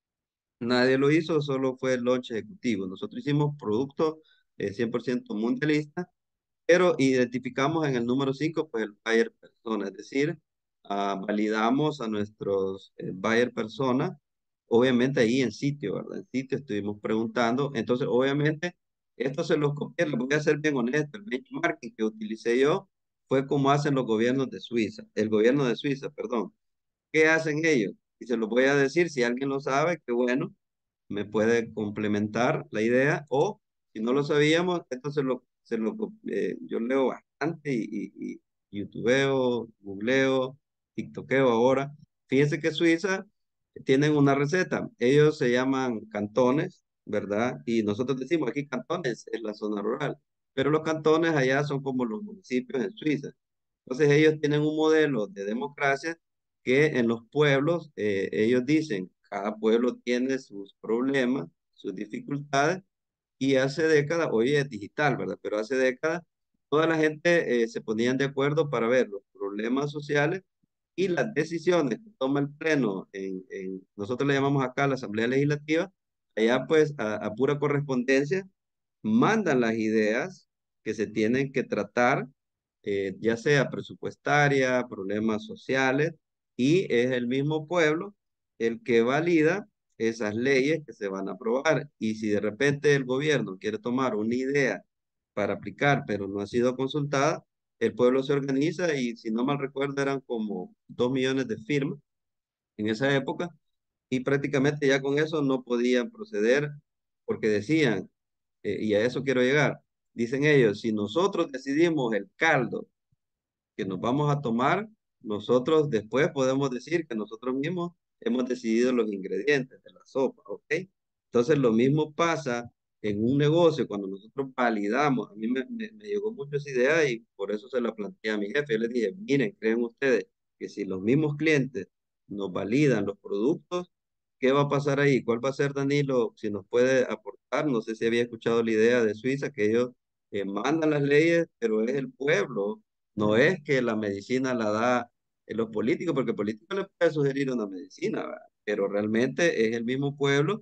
Speaker 1: nadie lo hizo, solo fue el launch ejecutivo. Nosotros hicimos productos eh, cien por ciento mundialistas, pero identificamos en el número cinco pues el buyer persona, es decir, ah, validamos a nuestros eh, buyer persona, obviamente ahí en sitio, ¿verdad? En sitio estuvimos preguntando, entonces obviamente esto se los copié, les voy a ser bien honesto, el benchmarking que utilicé yo fue como hacen los gobiernos de Suiza, el gobierno de Suiza, perdón. ¿Qué hacen ellos? Y se los voy a decir, si alguien lo sabe, qué bueno, me puede complementar la idea, o si no lo sabíamos, entonces lo, se lo, eh, yo leo bastante y, y, y youtubeo, googleo, tiktokeo ahora. Fíjense que Suiza tienen una receta, ellos se llaman cantones, ¿verdad? Y nosotros decimos aquí cantones en la zona rural, pero los cantones allá son como los municipios en Suiza. Entonces ellos tienen un modelo de democracia que en los pueblos, eh, ellos dicen, cada pueblo tiene sus problemas, sus dificultades, y hace décadas, hoy es digital, ¿verdad? Pero hace décadas, toda la gente eh, se ponían de acuerdo para ver los problemas sociales y las decisiones que toma el Pleno, en, en- nosotros le llamamos acá la Asamblea Legislativa, allá pues a, a pura correspondencia, mandan las ideas que se tienen que tratar, eh, ya sea presupuestaria, problemas sociales, y es el mismo pueblo el que valida esas leyes que se van a aprobar. Y si de repente el gobierno quiere tomar una idea para aplicar, pero no ha sido consultada, el pueblo se organiza y si no mal recuerdo eran como dos millones de firmas en esa época y prácticamente ya con eso no podían proceder porque decían, eh, y a eso quiero llegar, dicen ellos, si nosotros decidimos el caldo que nos vamos a tomar, nosotros después podemos decir que nosotros mismos hemos decidido los ingredientes de la sopa, ¿ok? Entonces lo mismo pasa en un negocio cuando nosotros validamos. A mí me, me, me llegó mucho esa idea y por eso se la planteé a mi jefe. Yo les dije, miren, creen ustedes que si los mismos clientes nos validan los productos, ¿qué va a pasar ahí? ¿Cuál va a ser, Danilo, si nos puede aportar? No sé si había escuchado la idea de Suiza, que ellos eh, mandan las leyes, pero es el pueblo, no es que la medicina la da en los políticos, porque el político le puede sugerir una medicina, ¿verdad? Pero realmente es el mismo pueblo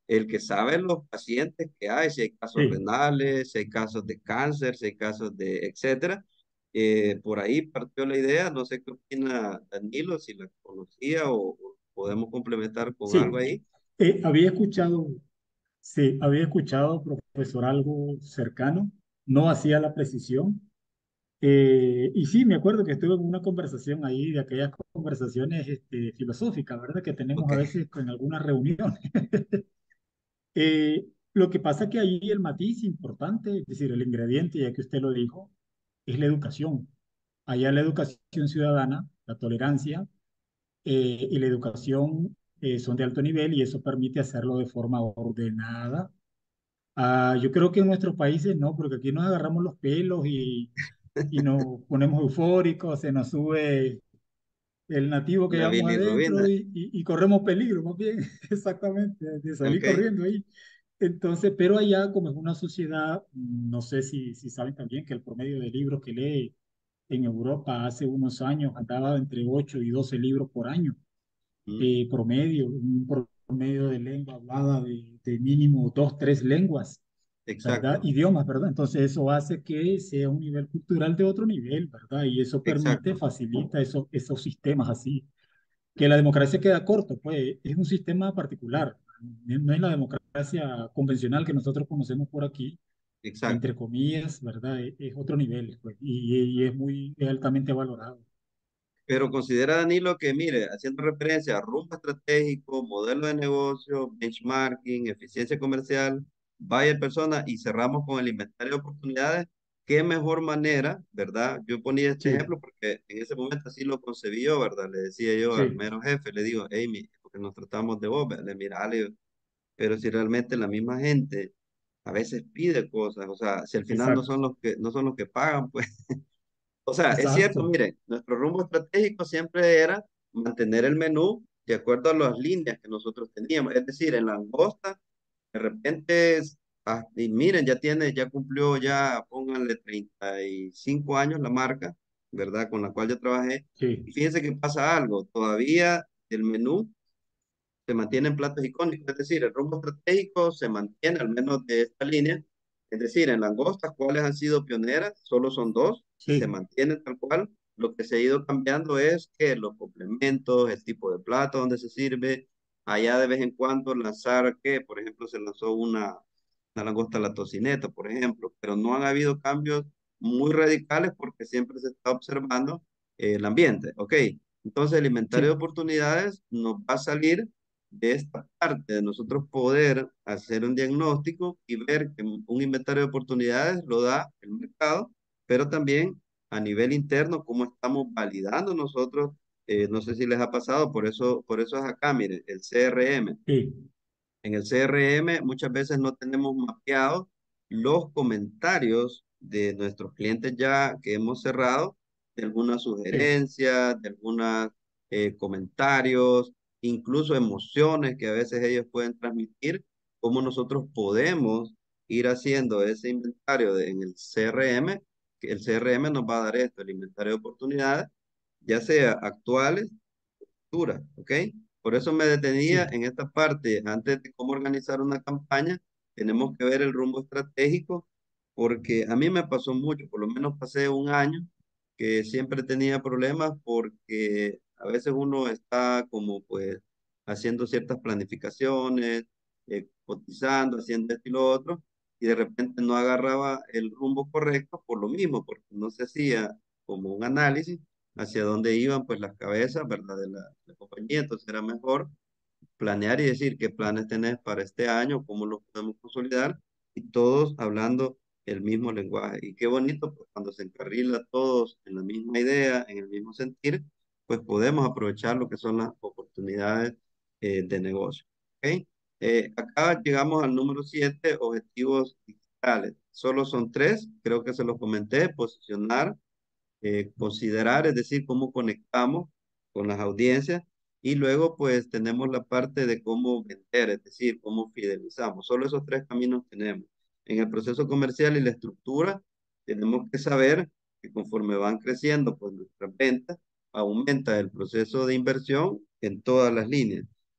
Speaker 1: el que sabe los pacientes que hay, si hay casos
Speaker 3: Sí,
Speaker 1: renales, si hay casos de cáncer, si hay casos de etcétera. Eh, por ahí partió la idea, no sé qué opina Danilo, si la conocía o, o podemos complementar con algo
Speaker 3: sí.
Speaker 1: ahí.
Speaker 3: Eh, había escuchado, sí, había escuchado, profesor, algo cercano, no hacía la precisión. Eh, y sí, me acuerdo que estuve en una conversación ahí, de aquellas conversaciones este, filosóficas, ¿verdad? Que tenemos
Speaker 1: Ok,
Speaker 3: a veces en algunas reuniones. Eh, lo que pasa es que ahí el matiz importante, es decir, el ingrediente, ya que usted lo dijo, es la educación. Allá la educación ciudadana, la tolerancia eh, y la educación eh, son de alto nivel y eso permite hacerlo de forma ordenada. Ah, yo creo que en nuestros países no, porque aquí nos agarramos los pelos y, y nos ponemos eufóricos, se nos sube el nativo que
Speaker 1: la
Speaker 3: llevamos adentro
Speaker 1: bilirrubina,
Speaker 3: y, y, y corremos peligro, más bien, exactamente, de salir
Speaker 1: ok,
Speaker 3: corriendo ahí. Entonces, pero allá como es una sociedad, no sé si, si saben también que el promedio de libros que lee en Europa hace unos años andaba entre ocho y doce libros por año,
Speaker 1: mm,
Speaker 3: eh, promedio, un promedio de lengua hablada de, de mínimo dos, tres lenguas, ¿verdad?
Speaker 1: exacto,
Speaker 3: Idiomas, ¿verdad? Entonces eso hace que sea un nivel cultural de otro nivel, ¿verdad? Y eso permite,
Speaker 1: exacto.
Speaker 3: facilita eso, esos sistemas así. Que la democracia queda corto, pues es un sistema particular, no es la democracia convencional que nosotros conocemos por aquí,
Speaker 1: Exacto.
Speaker 3: entre comillas, ¿verdad? Es, es otro nivel, pues, y, y es muy es altamente valorado.
Speaker 1: Pero considera Danilo que, mire, haciendo referencia a rumbo estratégico, modelo de negocio, benchmarking, eficiencia comercial, buyer persona y cerramos con el inventario de oportunidades, qué mejor manera, ¿verdad? Yo ponía este
Speaker 3: Sí,
Speaker 1: ejemplo porque en ese momento así lo concebí yo, ¿verdad? Le decía yo al
Speaker 3: sí,
Speaker 1: mero jefe, le digo, Amy, porque nos tratamos de vos, ¿verdad? Le mira, le digo, pero si realmente la misma gente a veces pide cosas, o sea, si al final no
Speaker 3: exacto,
Speaker 1: son los que, no son los que pagan, pues o sea, es cierto,
Speaker 3: exacto,
Speaker 1: mire, nuestro rumbo estratégico siempre era mantener el menú de acuerdo a las líneas que nosotros teníamos. Es decir, en langosta, de repente, es- ah, y miren, ya tiene, ya cumplió, ya pónganle treinta y cinco años la marca, ¿verdad? Con la cual yo trabajé.
Speaker 3: sí,
Speaker 1: Y fíjense que pasa algo, todavía el menú se mantienen platos icónicos, es decir, el rumbo estratégico se mantiene al menos de esta línea, es decir, en langostas, cuáles han sido pioneras, solo son dos y se
Speaker 3: sí,
Speaker 1: mantienen tal cual. Lo que se ha ido cambiando es que los complementos, el tipo de plato donde se sirve, allá de vez en cuando lanzar que, por ejemplo, se lanzó una, una langosta a la tocineta, por ejemplo, pero no han habido cambios muy radicales porque siempre se está observando eh, el ambiente, ¿ok? Entonces el inventario de
Speaker 3: sí,
Speaker 1: oportunidades nos va a salir de esta parte, de nosotros poder hacer un diagnóstico y ver que un inventario de oportunidades lo da el mercado, pero también a nivel interno, cómo estamos validando nosotros. Eh, no sé si les ha pasado, por eso, por eso es acá, miren, el C R M.
Speaker 3: sí,
Speaker 1: En el C R M muchas veces no tenemos mapeados los comentarios de nuestros clientes ya que hemos cerrado, de algunas
Speaker 3: sí,
Speaker 1: sugerencias, de algunos comentarios, incluso emociones que a veces ellos pueden transmitir, cómo nosotros podemos ir haciendo ese inventario de- en el C R M, que el C R M nos va a dar esto, el inventario de oportunidades, ya sea actuales estructura, ¿ok? Por eso me detenía
Speaker 3: sí,
Speaker 1: en esta parte, antes de cómo organizar una campaña, tenemos que ver el rumbo estratégico, porque a mí me pasó mucho, por lo menos pasé un año que siempre tenía problemas porque a veces uno está como pues haciendo ciertas planificaciones, eh, cotizando, haciendo esto y lo otro, y de repente no agarraba el rumbo correcto por lo mismo, porque no se hacía como un análisis hacia dónde iban pues las cabezas, ¿verdad? De la, la compañía. Entonces era mejor planear y decir qué planes tenés para este año, cómo los podemos consolidar y todos hablando el mismo lenguaje. Y qué bonito pues cuando se encarrila todos en la misma idea, en el mismo sentir, pues podemos aprovechar lo que son las oportunidades eh, de negocio. ¿Ok? Eh, acá llegamos al número siete, objetivos digitales. Solo son tres, creo que se los comenté, posicionar, eh, considerar, es decir, cómo conectamos con las audiencias y luego pues tenemos la parte de cómo vender, es decir, cómo fidelizamos. Solo esos tres caminos tenemos. En el proceso comercial y la estructura tenemos que saber que conforme van creciendo pues nuestras ventas, aumenta el proceso de inversión en todas las líneas.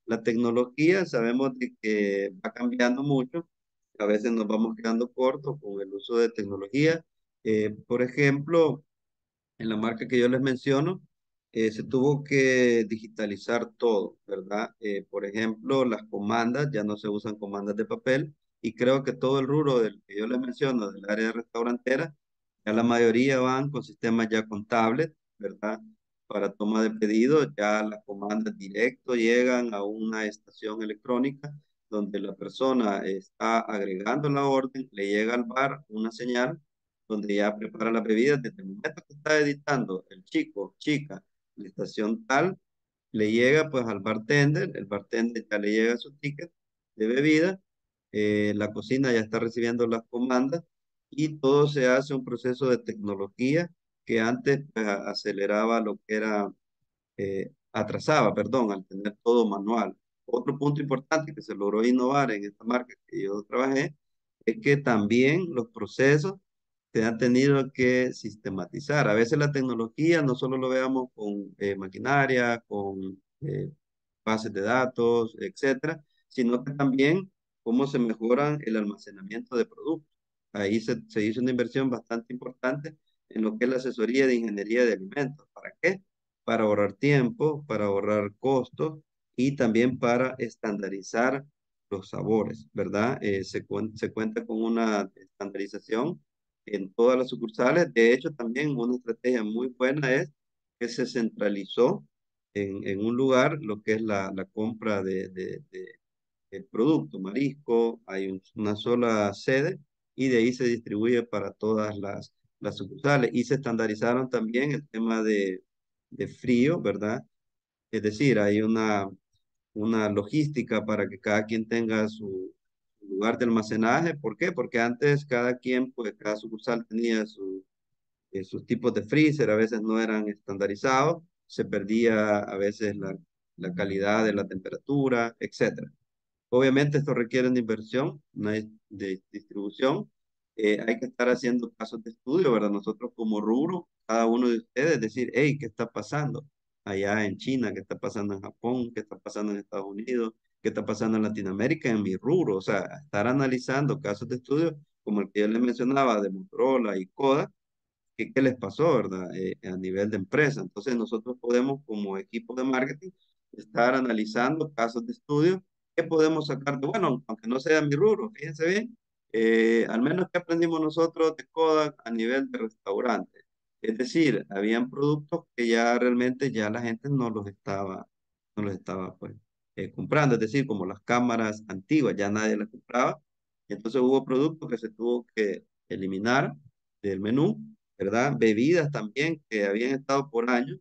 Speaker 1: La tecnología sabemos de que va cambiando mucho. A veces nos vamos quedando cortos con el uso de tecnología. Eh, por ejemplo, en la marca que yo les menciono, eh, se tuvo que digitalizar todo, ¿verdad? Eh, por ejemplo, las comandas, ya no se usan comandas de papel y creo que todo el rubro del que yo les menciono, del área restaurantera, ya la mayoría van con sistemas ya con tablet, ¿verdad? Para toma de pedidos, ya las comandas directo llegan a una estación electrónica donde la persona está agregando la orden, le llega al bar una señal donde ya prepara las bebidas desde el momento que está editando el chico, chica, la estación tal, le llega pues al bartender, el bartender ya le llega su ticket de bebida, eh, la cocina ya está recibiendo las comandas y todo se hace un proceso de tecnología que antes pues, a- aceleraba lo que era, eh, atrasaba, perdón, al tener todo manual. Otro punto importante que se logró innovar en esta marca que yo trabajé es que también los procesos se han tenido que sistematizar. A veces la tecnología no solo lo veamos con eh, maquinaria, con eh, bases de datos, etcétera, sino que también cómo se mejoran el almacenamiento de productos. Ahí se, se hizo una inversión bastante importante en lo que es la asesoría de ingeniería de alimentos. ¿Para qué? Para ahorrar tiempo, para ahorrar costos y también para estandarizar los sabores, ¿verdad? Eh, se, cuen- se cuenta con una estandarización en todas las sucursales. De hecho, también una estrategia muy buena es que se centralizó en, en un lugar lo que es la, la compra de, de, de- del producto, marisco, hay un- una sola sede y de ahí se distribuye para todas las, las sucursales. Y se estandarizaron también el tema de, de frío, ¿verdad? Es decir, hay una, una logística para que cada quien tenga su lugar de almacenaje. ¿Por qué? Porque antes cada quien, pues cada sucursal tenía su eh, sus tipos de freezer a veces no eran estandarizados, se perdía a veces la, la calidad de la temperatura, etcétera. Obviamente esto requiere una inversión, una dis- de distribución. Eh, hay que estar haciendo casos de estudio, ¿verdad? Nosotros como rubro, cada uno de ustedes, decir, hey, ¿qué está pasando allá en China? ¿Qué está pasando en Japón? ¿Qué está pasando en Estados Unidos? ¿Qué está pasando en Latinoamérica? En mi rubro, o sea, estar analizando casos de estudio como el que yo les mencionaba de Motorola y Kodak, qué, qué les pasó, ¿verdad? Eh, a nivel de empresa. Entonces nosotros podemos como equipo de marketing estar analizando casos de estudio que podemos sacar de, bueno, aunque no sea mi rubro, fíjense bien, eh, al menos que aprendimos nosotros de Kodak a nivel de restaurante. Es decir, habían productos que ya realmente ya la gente no los estaba, no los estaba pues, eh, comprando, es decir, como las cámaras antiguas, ya nadie las compraba. Y entonces hubo productos que se tuvo que eliminar del menú, ¿verdad? Bebidas también que habían estado por años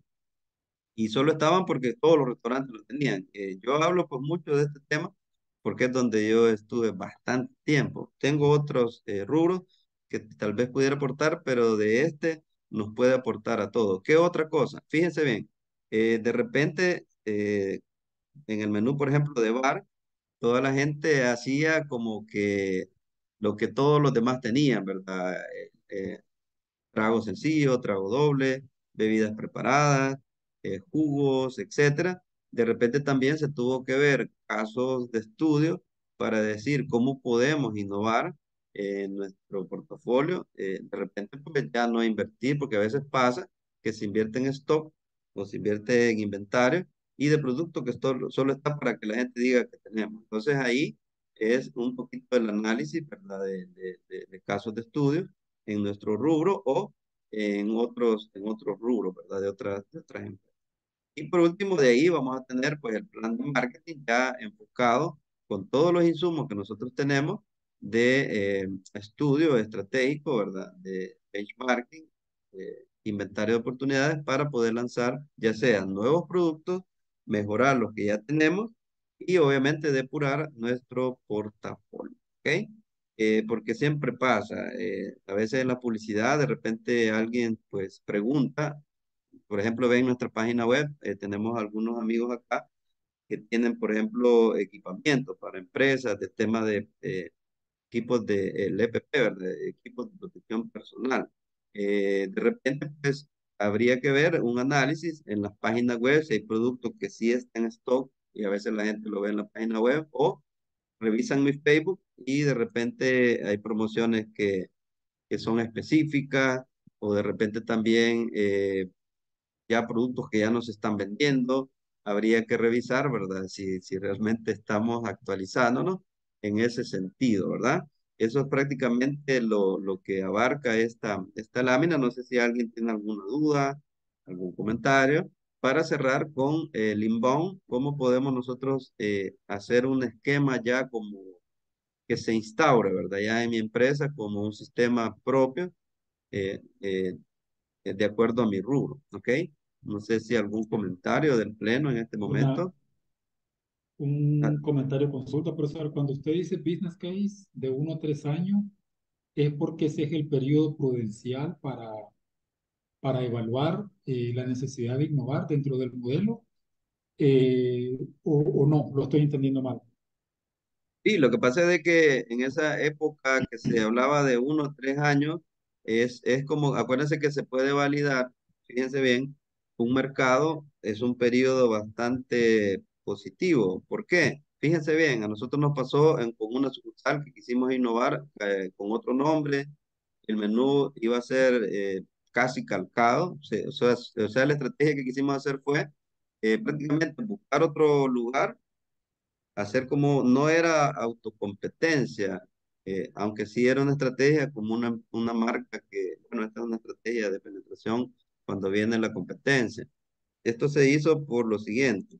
Speaker 1: y solo estaban porque todos los restaurantes lo tenían. Eh, yo hablo pues mucho de este tema porque es donde yo estuve bastante tiempo. Tengo otros eh, rubros que tal vez pudiera aportar, pero de este nos puede aportar a todos. ¿Qué otra cosa? Fíjense bien, eh, de repente eh, en el menú, por ejemplo, de bar, toda la gente hacía como que lo que todos los demás tenían, ¿verdad? Eh, eh, trago sencillo, trago doble, bebidas preparadas, eh, jugos, etcétera. De repente también se tuvo que ver casos de estudio para decir cómo podemos innovar en nuestro portafolio. Eh, de repente pues ya no invertir, porque a veces pasa que se invierte en stock o se invierte en inventario y de producto que solo, solo está para que la gente diga que tenemos. Entonces ahí es un poquito el análisis, ¿verdad? De, de, de, de casos de estudio en nuestro rubro o en otros, en otros rubros, ¿verdad? De otras, de otras empresas. Y por último, de ahí vamos a tener pues el plan de marketing ya enfocado con todos los insumos que nosotros tenemos de eh, estudio estratégico, ¿verdad? De benchmarking, eh, inventario de oportunidades para poder lanzar ya sean nuevos productos, mejorar los que ya tenemos y obviamente depurar nuestro portafolio, ¿ok? Eh, porque siempre pasa, eh, a veces en la publicidad de repente alguien pues pregunta, por ejemplo, ven nuestra página web, eh, tenemos algunos amigos acá que tienen, por ejemplo, equipamiento para empresas de tema de eh, equipos de el E P P, ¿verdad? Equipos de protección personal. Eh, de repente, pues, habría que ver un análisis en las páginas web si hay productos que sí están en stock y a veces la gente lo ve en la página web, o revisan mi Facebook y de repente hay promociones que, que son específicas, o de repente también eh, ya productos que ya no se están vendiendo. Habría que revisar, ¿verdad? Si, si realmente estamos actualizándonos en ese sentido, ¿verdad? Eso es prácticamente lo, lo que abarca esta, esta lámina. No sé si alguien tiene alguna duda, algún comentario. Para cerrar con el inbound, ¿cómo podemos nosotros eh, hacer un esquema ya como que se instaure, ¿verdad? Ya en mi empresa como un sistema propio, eh, eh, eh, de acuerdo a mi rubro, ¿ok? No sé si algún comentario del pleno en este
Speaker 3: Una,
Speaker 1: momento. Ah,
Speaker 3: un comentario consulta, profesor. Cuando usted dice business case de uno a tres años, ¿es porque ese es el periodo prudencial para, para evaluar eh, la necesidad de innovar dentro del modelo? Eh, o, ¿O no? Lo estoy entendiendo mal.
Speaker 1: Sí, lo que pasa es de que en esa época que se hablaba de uno o tres años, es, es como, acuérdense que se puede validar, fíjense bien, un mercado es un periodo bastante positivo. ¿Por qué? Fíjense bien, a nosotros nos pasó en, con una sucursal que quisimos innovar eh, con otro nombre. El menú iba a ser eh, casi calcado, o sea, o sea, o sea, la estrategia que quisimos hacer fue eh, prácticamente buscar otro lugar, hacer como, no era autocompetencia, eh, aunque sí era una estrategia como una, una marca que, bueno, esta es una estrategia de penetración cuando viene la competencia. Esto se hizo por lo siguiente.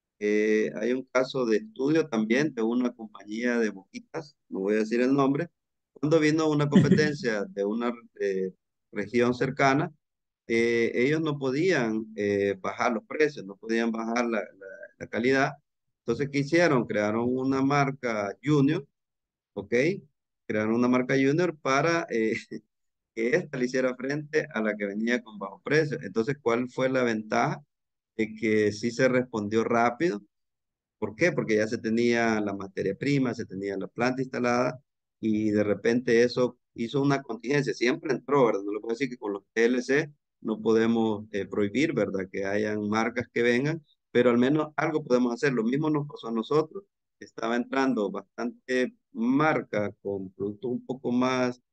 Speaker 1: Eh, hay un caso de estudio también de una compañía de boquitas, no voy a decir el nombre, cuando vino una competencia de una eh, región cercana, eh, ellos no podían eh, bajar los precios, no podían bajar la, la, la calidad. Entonces, ¿qué hicieron? Crearon una marca junior, ¿ok? Crearon una marca junior para eh, que ésta le hiciera frente a la que venía con bajo precio. Entonces, ¿cuál fue la ventaja? De que sí se respondió rápido. ¿Por qué? Porque ya se tenía la materia prima, se tenía la planta instalada y de repente eso hizo una contingencia. Siempre entró, ¿verdad? No le puedo decir que con los P L C no podemos eh, prohibir, ¿verdad? Que hayan marcas que vengan, pero al menos algo podemos hacer. Lo mismo nos pasó a nosotros. Estaba entrando bastante marca con productos un poco más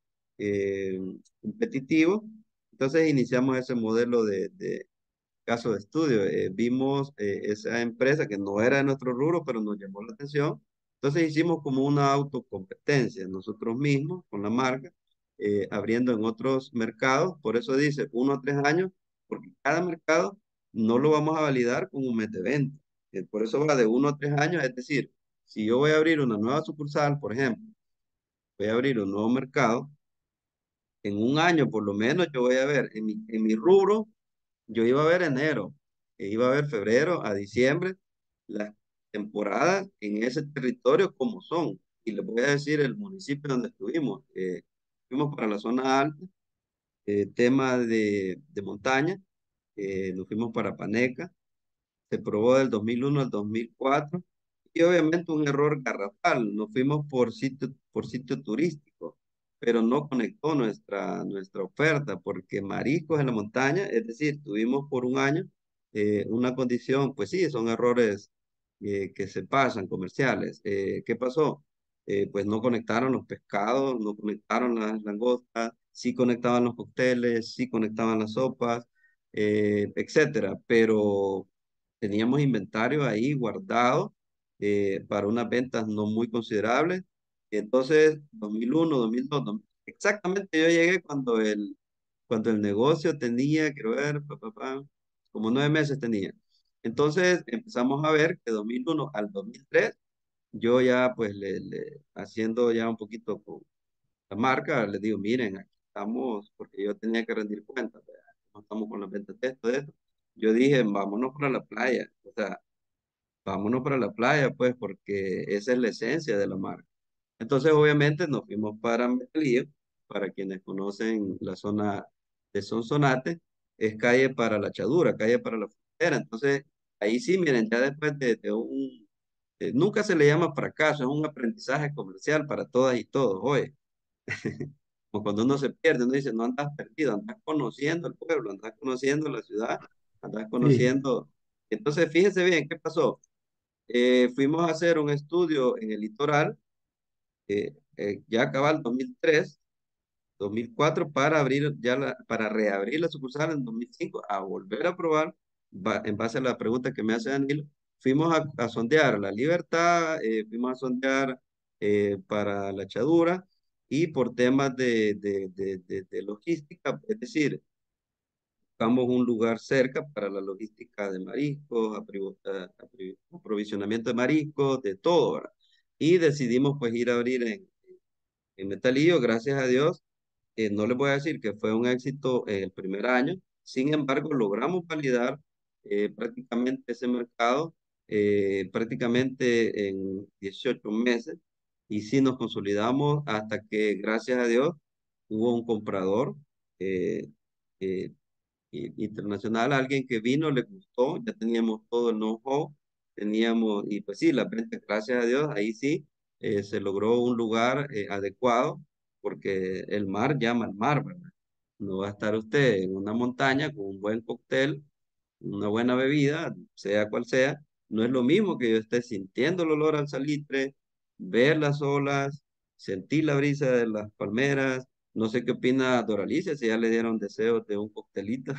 Speaker 1: eh, competitivos. Entonces iniciamos ese modelo de, de caso de estudio. Eh, vimos eh, esa empresa que no era de nuestro rubro, pero nos llamó la atención. Entonces hicimos como una autocompetencia nosotros mismos con la marca, eh, abriendo en otros mercados. Por eso dice uno a tres años, porque cada mercado no lo vamos a validar con un mes de venta. Eh, por eso va de uno a tres años, es decir, si yo voy a abrir una nueva sucursal, por ejemplo, voy a abrir un nuevo mercado, en un año por lo menos yo voy a ver en mi, en mi rubro. Yo iba a ver enero, e iba a ver febrero a diciembre, las temporadas en ese territorio como son. Y les voy a decir el municipio donde estuvimos. Eh, fuimos para la zona alta, eh, tema de, de montaña, eh, nos fuimos para Paneca, se probó del dos mil uno al dos mil cuatro y obviamente un error garrafal. Nos fuimos por sitio, por sitio turístico, pero no conectó nuestra, nuestra oferta porque mariscos en la montaña, es decir, tuvimos por un año eh, una condición, pues sí, son errores eh, que se pasan comerciales. Eh, ¿qué pasó? Eh, pues no conectaron los pescados, no conectaron las langostas, sí conectaban los cócteles, sí conectaban las sopas, eh, etcétera, pero teníamos inventario ahí guardado eh, para unas ventas no muy considerables. Entonces, dos mil uno, dos mil dos, dos mil exactamente yo llegué cuando el, cuando el negocio tenía, quiero ver, pa, pa, pa, como nueve meses tenía. Entonces empezamos a ver que dos mil uno al dos mil tres, yo ya pues le, le- haciendo ya un poquito con la marca, les digo, miren, aquí estamos, porque yo tenía que rendir cuentas, ¿verdad? No estamos con las ventas de esto, de esto. Yo dije, vámonos para la playa, o sea, vámonos para la playa, pues, porque esa es la esencia de la marca. Entonces, obviamente, nos fuimos para Metalío, para quienes conocen la zona de Sonsonate, es calle para la Chadura, calle para la frontera. Entonces, ahí sí, miren, ya después de, de un, eh, nunca se le llama fracaso, es un aprendizaje comercial para todas y todos, oye. Como cuando uno se pierde, uno dice, no andas perdido, andas conociendo el pueblo, andas conociendo la ciudad, andas
Speaker 3: Sí.
Speaker 1: conociendo. Entonces, fíjense bien, ¿qué pasó? Eh, fuimos a hacer un estudio en el litoral, eh, eh, ya acaba el dos mil tres, dos mil cuatro para abrir ya la, para reabrir la sucursal en dos mil cinco, a volver a probar, ba- en base a la pregunta que me hace Danilo. Fuimos a, a sondear La Libertad, eh, fuimos a sondear eh, para La Echadura, y por temas de, de, de, de, de logística, es decir, buscamos un lugar cerca para la logística de mariscos, aprivo- a- apri- aprovisionamiento de mariscos, de todo, ¿verdad? Y decidimos pues ir a abrir en, en Metalillo, gracias a Dios. Eh, no les voy a decir que fue un éxito eh, el primer año, sin embargo logramos validar eh, prácticamente ese mercado, eh, prácticamente en dieciocho meses, y sí nos consolidamos hasta que gracias a Dios hubo un comprador eh, eh, i- internacional, alguien que vino, le gustó, ya teníamos todo el know-how, teníamos, y pues sí, la venta, gracias a Dios, ahí sí, eh, se logró un lugar eh, adecuado, porque el mar llama al mar, ¿verdad? No va a estar usted en una montaña con un buen cóctel, una buena bebida, sea cual sea, no es lo mismo que yo esté sintiendo el olor al salitre, ver las olas, sentir la brisa de las palmeras. No sé qué opina Doralicia, si ya le dieron deseos de un coctelito.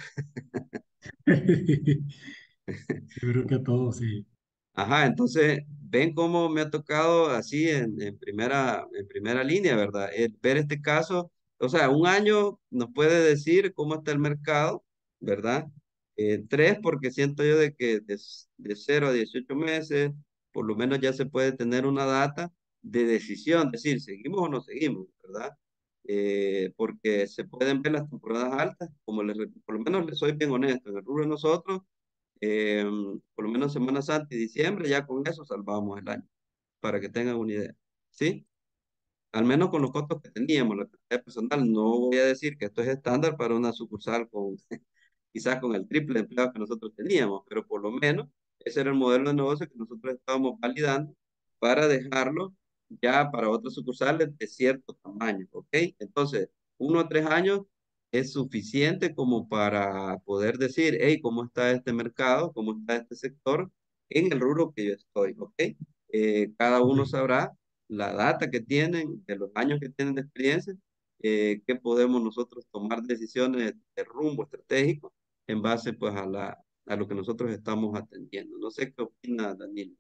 Speaker 3: Yo creo que a todos, sí.
Speaker 1: Ajá, entonces ven cómo me ha tocado así en, en primera, en primera línea, ¿verdad? El ver este caso, o sea, un año nos puede decir cómo está el mercado, ¿verdad? Eh, tres, porque siento yo de que de, de cero a dieciocho meses, por lo menos ya se puede tener una data de decisión, decir, seguimos o no seguimos, ¿verdad? Eh, porque se pueden ver las temporadas altas, como les, rep- por lo menos les soy bien honesto, en el rubro de nosotros, eh, por lo menos Semana Santa y diciembre, ya con eso salvamos el año, para que tengan una idea. ¿Sí? Al menos con los costos que teníamos, la cantidad de personal. No voy a decir que esto es estándar para una sucursal con quizás con el triple de empleados que nosotros teníamos, pero por lo menos ese era el modelo de negocio que nosotros estábamos validando para dejarlo ya para otras sucursales de cierto tamaño, ¿ok? Entonces, uno a tres años es suficiente como para poder decir, hey, ¿cómo está este mercado? ¿Cómo está este sector en el rubro que yo estoy? ¿Ok? Eh, cada uno
Speaker 3: Ok.
Speaker 1: sabrá la data que tienen, de los años que tienen de experiencia, eh, que podemos nosotros tomar decisiones de rumbo estratégico en base pues a la, a lo que nosotros estamos atendiendo. No sé qué opina Daniel.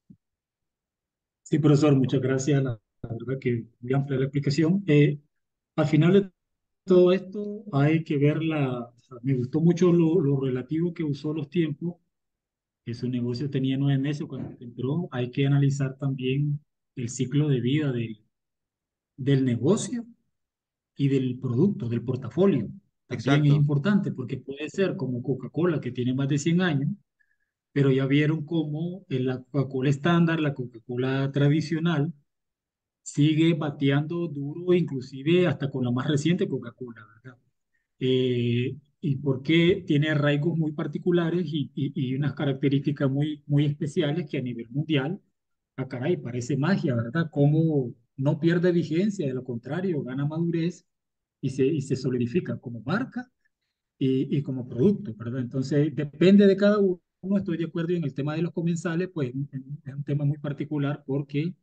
Speaker 3: Sí, profesor, muchas gracias. La, la verdad que muy amplia la explicación. Eh, al final de todo esto hay que ver la, o sea, me gustó mucho lo, lo relativo que usó los tiempos, que su negocio tenía nueve meses cuando entró. Hay que analizar también el ciclo de vida del, del negocio y del producto, del portafolio. También es
Speaker 1: Exacto.
Speaker 3: importante porque puede ser como Coca-Cola, que tiene más de cien años, pero ya vieron cómo en la Coca-Cola estándar, la Coca-Cola tradicional, sigue bateando duro, inclusive hasta con la más reciente Coca-Cola, ¿verdad? Eh, y porque tiene arraigos muy particulares y, y- y unas características muy, muy especiales que a nivel mundial, a caray, parece magia, ¿verdad? Cómo no pierde vigencia, de lo contrario, gana madurez y se, y se solidifica como marca y, y como producto, ¿verdad? Entonces, depende de cada uno. Estoy de acuerdo y en el tema de los comensales, pues es un tema muy particular porque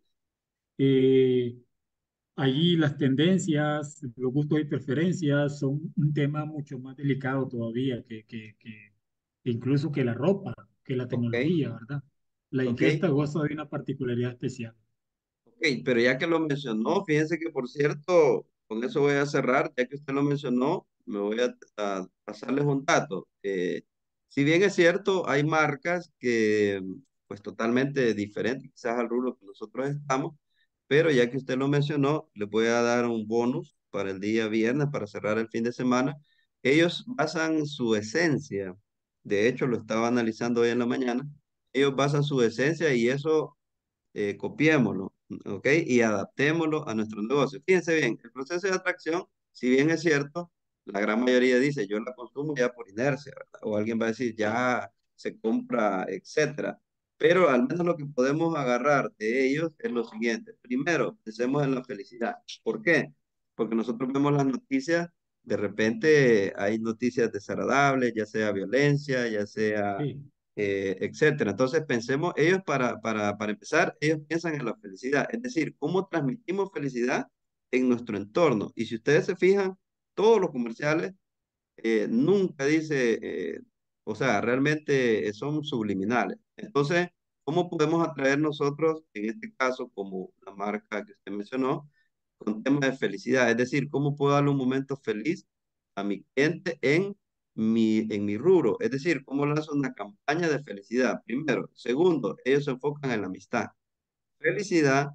Speaker 3: eh, allí las tendencias, los gustos y preferencias son un tema mucho más delicado todavía que, que, que incluso que la ropa, que la
Speaker 1: Ok,
Speaker 3: tecnología, ¿verdad? La
Speaker 1: ok,
Speaker 3: ingesta goza de una particularidad especial.
Speaker 1: ok, pero ya que lo mencionó, fíjense que por cierto, con eso voy a cerrar, ya que usted lo mencionó, me voy a, a pasarles un dato. Eh, si bien es cierto, hay marcas que pues totalmente diferentes quizás al rubro que nosotros estamos, pero ya que usted lo mencionó, les voy a dar un bonus para el día viernes, para cerrar el fin de semana. Ellos basan su esencia, de hecho lo estaba analizando hoy en la mañana, ellos basan su esencia y eso eh, copiémoslo, ¿ok? Y adaptémoslo a nuestro negocio. Fíjense bien, el proceso de atracción, si bien es cierto, la gran mayoría dice, yo la consumo ya por inercia, ¿verdad? O alguien va a decir, ya se compra, etcétera. Pero al menos lo que podemos agarrar de ellos es lo siguiente. Primero, pensemos en la felicidad. ¿Por qué? Porque nosotros vemos las noticias, de repente hay noticias desagradables, ya sea violencia, ya sea
Speaker 3: Sí,
Speaker 1: eh, etcétera. Entonces pensemos, ellos para, para, para empezar, ellos piensan en la felicidad, es decir, cómo transmitimos felicidad en nuestro entorno. Y si ustedes se fijan, todos los comerciales eh, nunca dice, eh, o sea, realmente son subliminales. Entonces, ¿cómo podemos atraer nosotros, en este caso, como la marca que usted mencionó, con temas de felicidad? Es decir, ¿cómo puedo darle un momento feliz a mi cliente en mi, en mi rubro? Es decir, ¿cómo lanzo una campaña de felicidad? Primero. Segundo, ellos se enfocan en la amistad. Felicidad,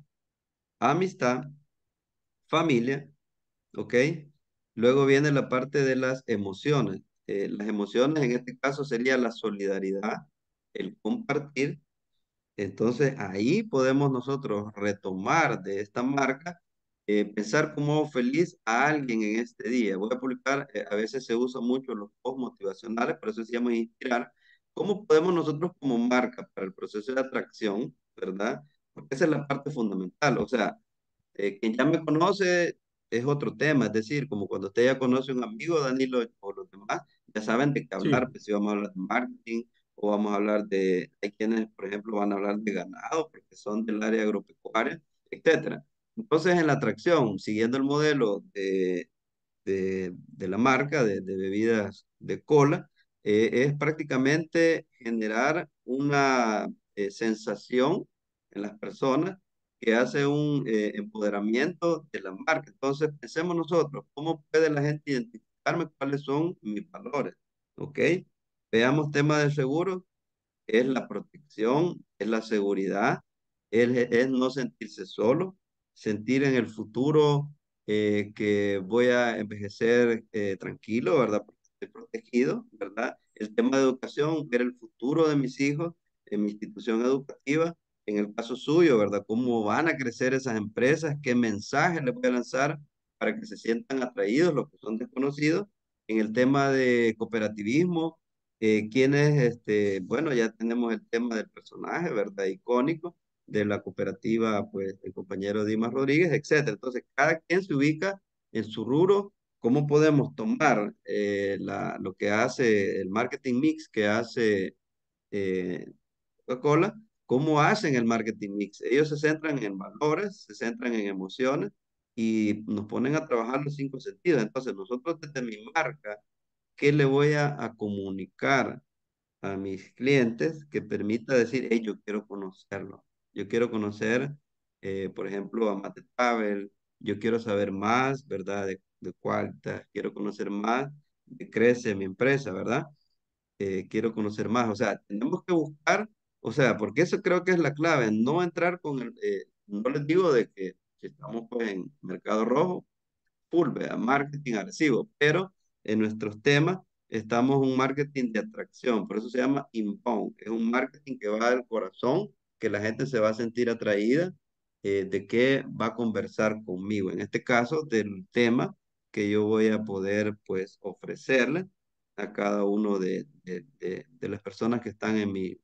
Speaker 1: amistad, familia. ¿Ok? Luego viene la parte de las emociones. Eh, las emociones en este caso sería la solidaridad, el compartir. Entonces ahí podemos nosotros retomar de esta marca, eh, pensar cómo hago feliz a alguien en este día. Voy a publicar, eh, a veces se usa mucho los post motivacionales, por eso decíamos inspirar. ¿Cómo podemos nosotros como marca para el proceso de atracción, verdad? Porque esa es la parte fundamental. O sea, eh, quien ya me conoce es otro tema, es decir, como cuando usted ya conoce a un amigo, Danilo, o los demás, ya saben de qué hablar,
Speaker 3: Sí,
Speaker 1: pues si vamos a hablar de marketing, o vamos a hablar de, hay quienes, por ejemplo, van a hablar de ganado, porque son del área agropecuaria, etcétera. Entonces, en la atracción, siguiendo el modelo de, de, de la marca de, de bebidas de cola, eh, es prácticamente generar una eh, sensación en las personas que hace un eh, empoderamiento de la marca. Entonces, pensemos nosotros, ¿cómo puede la gente identificarme cuáles son mis valores? ¿Ok? Veamos temas de seguro, es la protección, es la seguridad, es, es no sentirse solo, sentir en el futuro eh, que voy a envejecer eh, tranquilo, ¿verdad? Porque estoy protegido, ¿verdad? El tema de educación, ver el futuro de mis hijos en mi institución educativa, en el caso suyo, ¿verdad? ¿Cómo van a crecer esas empresas? ¿Qué mensaje les voy a lanzar para que se sientan atraídos, los que son desconocidos? En el tema de cooperativismo, eh, quién es, este, bueno, ya tenemos el tema del personaje, ¿verdad? Icónico de la cooperativa, pues, el compañero Dimas Rodríguez, etcétera. Entonces, cada quien se ubica en su rubro. ¿Cómo podemos tomar eh, la, lo que hace el marketing mix que hace eh, Coca-Cola? ¿Cómo hacen el marketing mix? Ellos se centran en valores, se centran en emociones y nos ponen a trabajar los cinco sentidos. Entonces, nosotros desde mi marca, ¿qué le voy a, a comunicar a mis clientes que permita decir, hey, yo quiero conocerlo? Yo quiero conocer, eh, por ejemplo, a Mate Travel, yo quiero saber más, ¿verdad? De, de Qualitas, quiero conocer más de Crece mi empresa, ¿verdad? Eh, quiero conocer más, o sea, tenemos que buscar, o sea, porque eso creo que es la clave, no entrar con el, eh, no les digo de que si estamos pues en mercado rojo, full, ¿verdad? Marketing agresivo, pero en nuestros temas estamos un marketing de atracción, por eso se llama inbound, es un marketing que va al corazón, que la gente se va a sentir atraída eh, de que va a conversar conmigo, en este caso del tema que yo voy a poder pues ofrecerle a cada uno de, de, de, de las personas que están en mi,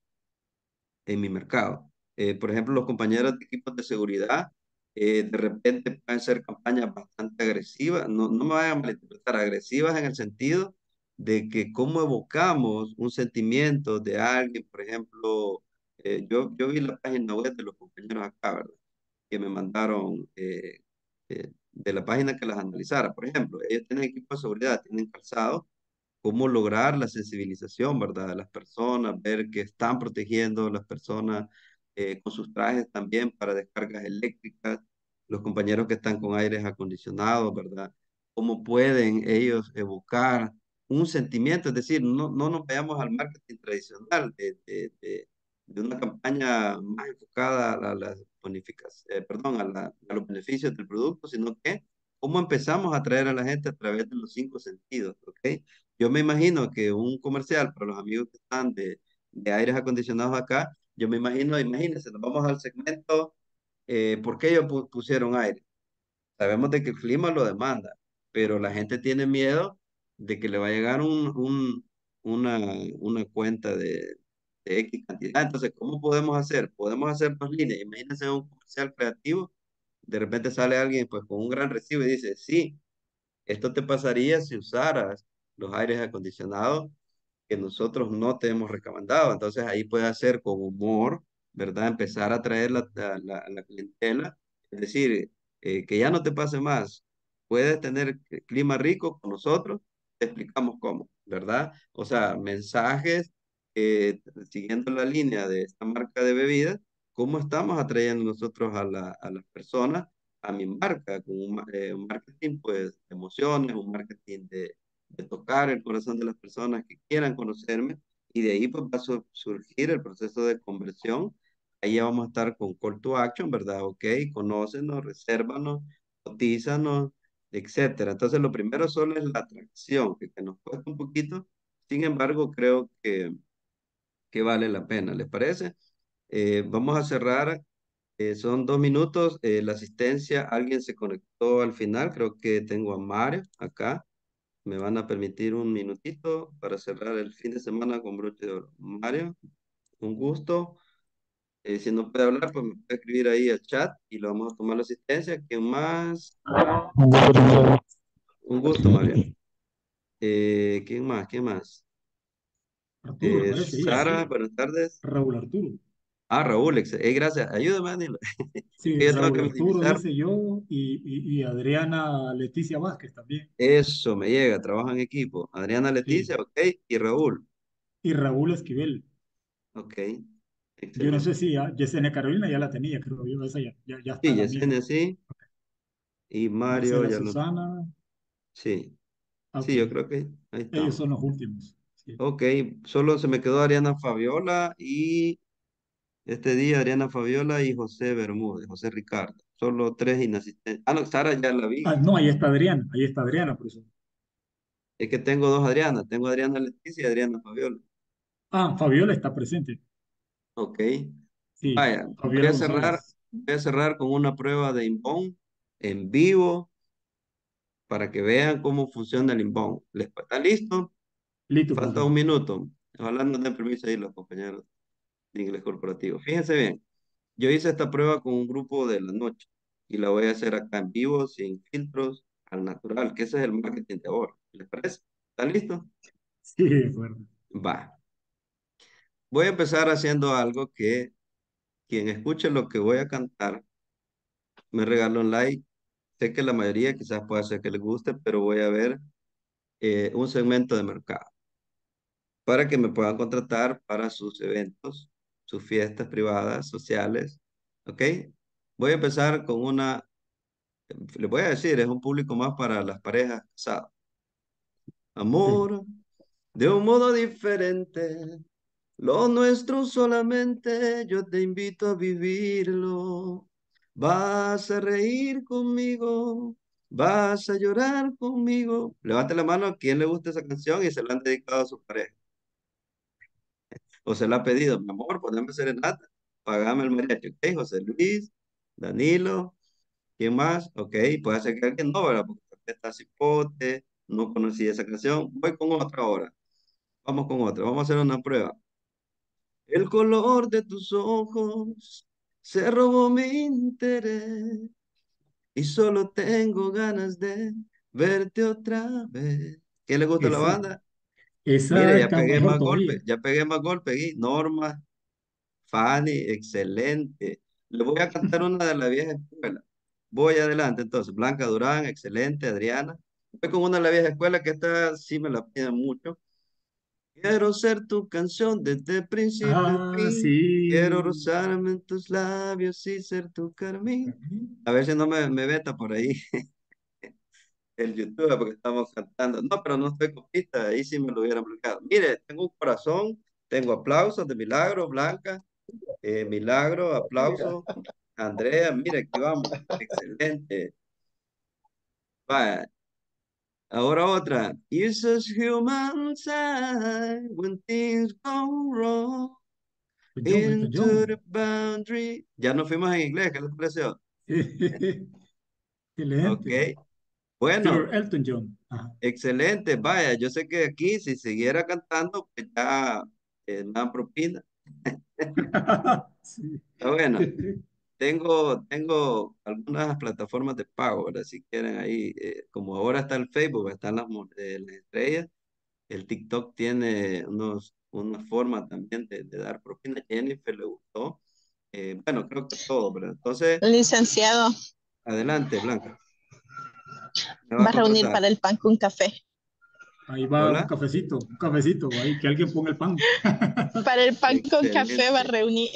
Speaker 1: en mi mercado. Eh, por ejemplo, los compañeros de equipos de seguridad, eh, de repente pueden ser campañas bastante agresivas, no, no me vayan a malinterpretar, agresivas en el sentido de que cómo evocamos un sentimiento de alguien, por ejemplo, eh, yo, yo vi la página web de los compañeros acá, ¿verdad? Que me mandaron eh, eh, de la página que las analizara. Por ejemplo, ellos tienen equipo de seguridad, tienen calzado, cómo lograr la sensibilización, ¿verdad? De las personas, ver que están protegiendo a las personas eh, con sus trajes también para descargas eléctricas, los compañeros que están con aires acondicionados, ¿verdad? Cómo pueden ellos evocar un sentimiento, es decir, no, no nos veamos al marketing tradicional de, de, de, de una campaña más enfocada a las bonificaciones, eh, perdón, a, la, a los beneficios del producto, sino que cómo empezamos a atraer a la gente a través de los cinco sentidos, ¿ok? Yo me imagino que un comercial para los amigos que están de, de aires acondicionados acá, yo me imagino, imagínense, nos vamos al segmento, eh, ¿por qué ellos pu- pusieron aire? Sabemos de que el clima lo demanda, pero la gente tiene miedo de que le va a llegar un, un- una, una cuenta de, de X cantidad. Entonces, ¿cómo podemos hacer? Podemos hacer dos líneas. Imagínense un comercial creativo, de repente sale alguien pues con un gran recibo y dice, sí, esto te pasaría si usaras los aires acondicionados que nosotros no te hemos recomendado. Entonces ahí puede hacer con humor, ¿verdad? Empezar a traer la, la, la- la clientela. Es decir, eh, que ya no te pase más. Puedes tener c- clima rico con nosotros, te explicamos cómo, ¿verdad? O sea, mensajes eh, siguiendo la línea de esta marca de bebidas, cómo estamos atrayendo nosotros a, la- a las personas a mi marca, con un, ma- eh, un marketing pues de emociones, un marketing de, de tocar el corazón de las personas que quieran conocerme y de ahí pues va a su- surgir el proceso de conversión. Ahí ya vamos a estar con call to action, ¿verdad? Ok, conócenos, resérvanos, cotízanos, etcétera. Entonces lo primero solo es la atracción, que, que nos cuesta un poquito, sin embargo creo que, que vale la pena, ¿les parece? Eh, vamos a cerrar, eh, son dos minutos, eh, la asistencia, alguien se conectó al final, creo que tengo a Mario acá. Me van a permitir un minutito para cerrar el fin de semana con broche de oro. Mario, un gusto. Eh, si no puede hablar, pues me puede escribir ahí al chat y lo vamos a tomar la asistencia. ¿Quién más? Un gusto, Mario. Eh, ¿quién más? ¿Quién más?
Speaker 3: Arturo,
Speaker 1: Eh,
Speaker 3: parece, ahí,
Speaker 1: Sara,
Speaker 3: Arturo.
Speaker 1: buenas tardes.
Speaker 3: Raúl Arturo.
Speaker 1: Ah, Raúl, ex- eh, gracias. Ayúdame, Danilo.
Speaker 3: Sí,
Speaker 1: Yo tengo que
Speaker 3: Raúl Arturo,
Speaker 1: minimizar.
Speaker 3: dice yo, y, y, y Adriana Leticia Vázquez también.
Speaker 1: Eso, me llega, trabajo en equipo. Adriana
Speaker 3: Sí.
Speaker 1: Leticia, ok, y Raúl.
Speaker 3: Y Raúl Esquivel.
Speaker 1: Ok,
Speaker 3: Yo no sé
Speaker 1: excelente.
Speaker 3: si a Yesenia Carolina ya la tenía, creo yo, esa ya, ya, ya está
Speaker 1: Sí,
Speaker 3: la mía.
Speaker 1: Yesenia, sí. Y Mario,
Speaker 3: Marcela
Speaker 1: ya lo...
Speaker 3: Susana,
Speaker 1: Sí,
Speaker 3: ok.
Speaker 1: sí, yo creo que ahí
Speaker 3: Ellos
Speaker 1: estamos.
Speaker 3: son los últimos. Sí.
Speaker 1: Ok, solo se me quedó Ariana Fabiola y este día Ariana Fabiola y José Bermúdez, José Ricardo. Solo tres inasistentes. Ah, no, Sara ya la vi.
Speaker 3: Ah, no, ahí está Adriana, ahí está Adriana, por eso.
Speaker 1: Es que tengo dos Adrianas. Tengo Adriana Leticia y Adriana Fabiola.
Speaker 3: Ah, Fabiola está presente.
Speaker 1: Ok.
Speaker 3: Sí,
Speaker 1: Vaya, voy
Speaker 3: Fabiola
Speaker 1: a cerrar,
Speaker 3: González.
Speaker 1: voy a cerrar con una prueba de inbound en vivo para que vean cómo funciona el inbound. ¿Les está listo?
Speaker 3: Listo,
Speaker 1: Falta
Speaker 3: profesor.
Speaker 1: un minuto. Ojalá nos den permiso ahí los compañeros de inglés corporativo. Fíjense bien. Yo hice esta prueba con un grupo de la noche y la voy a hacer acá en vivo, sin filtros, al natural, que ese es el marketing de ahora. ¿Les parece? ¿Están listos?
Speaker 3: Sí, de acuerdo.
Speaker 1: Va. Voy a empezar haciendo algo que quien escuche lo que voy a cantar me regala un like. Sé que la mayoría quizás pueda ser que les guste, pero voy a ver eh, un segmento de mercado para que me puedan contratar para sus eventos, sus fiestas privadas, sociales. ¿Ok? Voy a empezar con una. Le voy a decir, es un público más para las parejas casadas.
Speaker 3: Ok.
Speaker 1: Amor, de un modo diferente, lo nuestro solamente yo te invito a vivirlo. Vas a reír conmigo, vas a llorar conmigo. Levante la mano a quien le gusta esa canción y se la han dedicado a su pareja. O se la ha pedido, mi amor, poneme serenata, pagame el mariachi. Ok, José Luis, Danilo. ¿Quién más? Ok, puede ser que alguien no, ¿verdad? Porque tal vez está cipote, no conocí esa canción. Voy con otra ahora. Vamos con otra. Vamos a hacer una prueba. El color de tus ojos se robó mi interés y solo tengo ganas de verte otra vez. ¿Quién le gusta la
Speaker 3: Esa,
Speaker 1: banda? Mire,
Speaker 3: esa
Speaker 1: ya
Speaker 3: está
Speaker 1: pegué
Speaker 3: mejor
Speaker 1: más golpes,
Speaker 3: todavía.
Speaker 1: ya pegué más golpes. Aquí. Norma, Fanny, excelente. Le voy a cantar una de la vieja escuela. Voy adelante entonces. Blanca Durán, excelente. Adriana. Voy con una de la vieja escuela que esta sí me la piden mucho. Quiero ser tu canción desde principio a
Speaker 3: Ah,
Speaker 1: fin. Quiero
Speaker 3: sí.
Speaker 1: rozarme en tus labios y ser tu carmín. A ver si no me, me veta por ahí el YouTube porque estamos cantando. No, pero no estoy con pista. Ahí sí me lo hubieran bloqueado. Mire, tengo un corazón. Tengo aplausos de Milagro, Blanca. Eh, Milagro, aplauso. Andrea, mira, aquí vamos. Excelente. Vaya, ahora otra. It's just human side when things go wrong
Speaker 3: Elton John, Elton
Speaker 1: into
Speaker 3: John.
Speaker 1: the boundary. Ya nos fuimos en inglés, ¿qué les pareció? Ok,
Speaker 3: Excelente. Sir
Speaker 1: bueno,
Speaker 3: Elton John. Ajá.
Speaker 1: excelente. Vaya, yo sé que aquí si siguiera cantando, pues ya eh, me dan propina.
Speaker 3: Sí.
Speaker 1: Está bueno. Tengo, tengo algunas plataformas de pago, ¿verdad? Si quieren ahí, eh, como ahora está el Facebook, están las, mo- eh, las estrellas. El TikTok tiene unos, una forma también de, de dar propina. Jennifer le gustó. Eh, bueno, creo que todo, ¿verdad? Entonces,
Speaker 6: Licenciado,
Speaker 1: adelante, Blanca. ¿Me va
Speaker 6: va
Speaker 1: a
Speaker 6: a reunir
Speaker 1: contratar?
Speaker 6: para el pan con café.
Speaker 3: Ahí va un
Speaker 1: Hola.
Speaker 3: cafecito, un cafecito, ahí que alguien ponga el pan.
Speaker 6: Para el pan con café va a
Speaker 1: Excelente,
Speaker 6: reunir.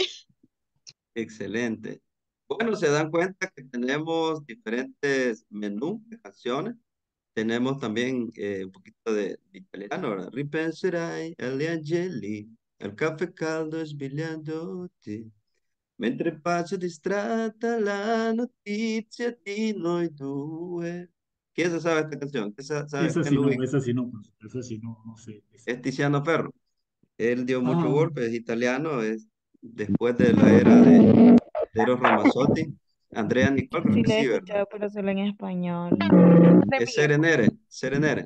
Speaker 1: excelente. Bueno, se dan cuenta que tenemos diferentes menús de canciones. Tenemos también eh, un poquito de, de italiano, ¿verdad? Ripenserai agli angeli, al caffè caldo svegliandoti, mentre pace distratta la notizia di noi due. ¿Quién se sabe esta canción? ¿Quién sa- sabe?
Speaker 3: Esa
Speaker 1: ¿Quién
Speaker 3: sí
Speaker 1: lo
Speaker 3: no,
Speaker 1: ubica?
Speaker 3: esa sí no, pues, esa sí no, no sé.
Speaker 1: Es Tiziano Ferro. Él dio mucho
Speaker 3: Ah,
Speaker 1: golpe, es italiano, es después de la era de Eros Ramazzotti. Andrea Nicole, creo
Speaker 8: Sí
Speaker 1: que
Speaker 8: la he
Speaker 1: sí, ¿verdad?
Speaker 8: escuchado, pero solo en español.
Speaker 4: De
Speaker 1: Es
Speaker 4: mí.
Speaker 1: Serenere, Serenere.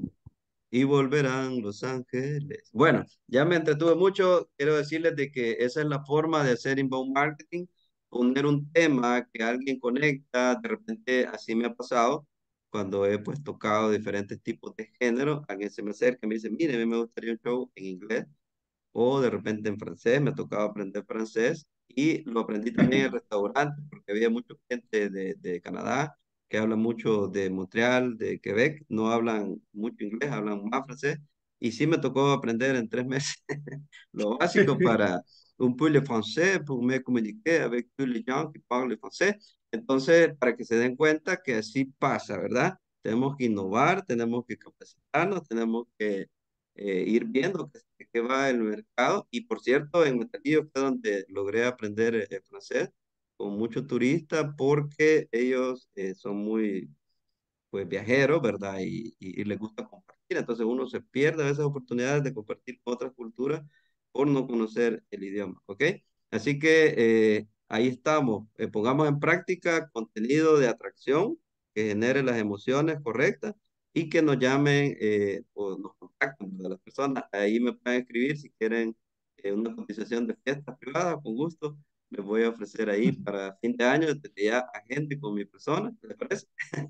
Speaker 1: Y volverán Los Ángeles. Bueno, ya me entretuve mucho. Quiero decirles de que esa es la forma de hacer inbound marketing, poner un tema que alguien conecta. De repente, así me ha pasado cuando he pues tocado diferentes tipos de género. Alguien se me acerca y me dice, mire, a mí me gustaría un show en inglés o de repente en francés. Me tocaba aprender francés y lo aprendí también en restaurantes porque había mucha gente de, de Canadá que habla mucho de Montreal, de Quebec, no hablan mucho inglés, hablan más francés. Y sí me tocó aprender en tres meses lo básico para un peu le français, pour me communiquer avec tous les gens qui parlent français. Entonces, para que se den cuenta que así pasa, ¿verdad? Tenemos que innovar, tenemos que capacitarnos, tenemos que eh, ir viendo que, que va el mercado. Y por cierto, en Metalillo fue donde logré aprender eh, francés con muchos turistas porque ellos eh, son muy pues viajeros, ¿verdad? Y, y, y les gusta compartir. Entonces uno se pierde esas oportunidades de compartir con otras culturas por no conocer el idioma, ¿ok? Así que eh, ahí estamos. Eh, pongamos en práctica contenido de atracción que genere las emociones correctas y que nos llamen eh, o nos contacten de las personas. Ahí me pueden escribir si quieren eh, una cotización de fiestas privadas, con gusto. Les voy a ofrecer ahí para fin de año, desde ya agente con mi persona, ¿les parece?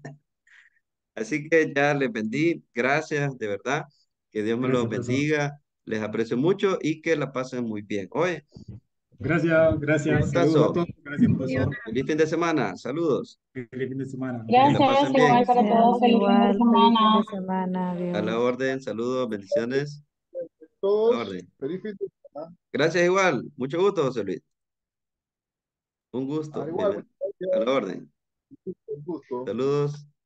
Speaker 1: Así que ya les bendiga, gracias de verdad, que Dios me los
Speaker 3: gracias, profesor.
Speaker 1: bendiga, les aprecio mucho y que la pasen muy bien. Oye,
Speaker 3: Gracias,
Speaker 1: un
Speaker 3: gracias. Saludos a
Speaker 1: gustazo,
Speaker 3: todos. Gracias, profesor.
Speaker 1: feliz fin de semana, saludos,
Speaker 3: Feliz fin de semana.
Speaker 1: que la
Speaker 2: Gracias,
Speaker 1: pasen
Speaker 2: igual
Speaker 1: bien,
Speaker 2: para todos.
Speaker 8: Gracias,
Speaker 2: Feliz fin de
Speaker 8: igual. Feliz fin
Speaker 2: semana.
Speaker 8: de semana.
Speaker 1: a la
Speaker 8: Adiós.
Speaker 1: orden, saludos, bendiciones, a la
Speaker 7: Todos,
Speaker 1: orden.
Speaker 7: feliz fin de semana.
Speaker 1: Gracias igual, mucho gusto, José Luis, un
Speaker 7: Ah,
Speaker 1: gusto,
Speaker 7: igual,
Speaker 1: bien,
Speaker 7: muchas
Speaker 1: a
Speaker 7: gracias,
Speaker 1: la orden,
Speaker 7: un gusto.
Speaker 1: saludos.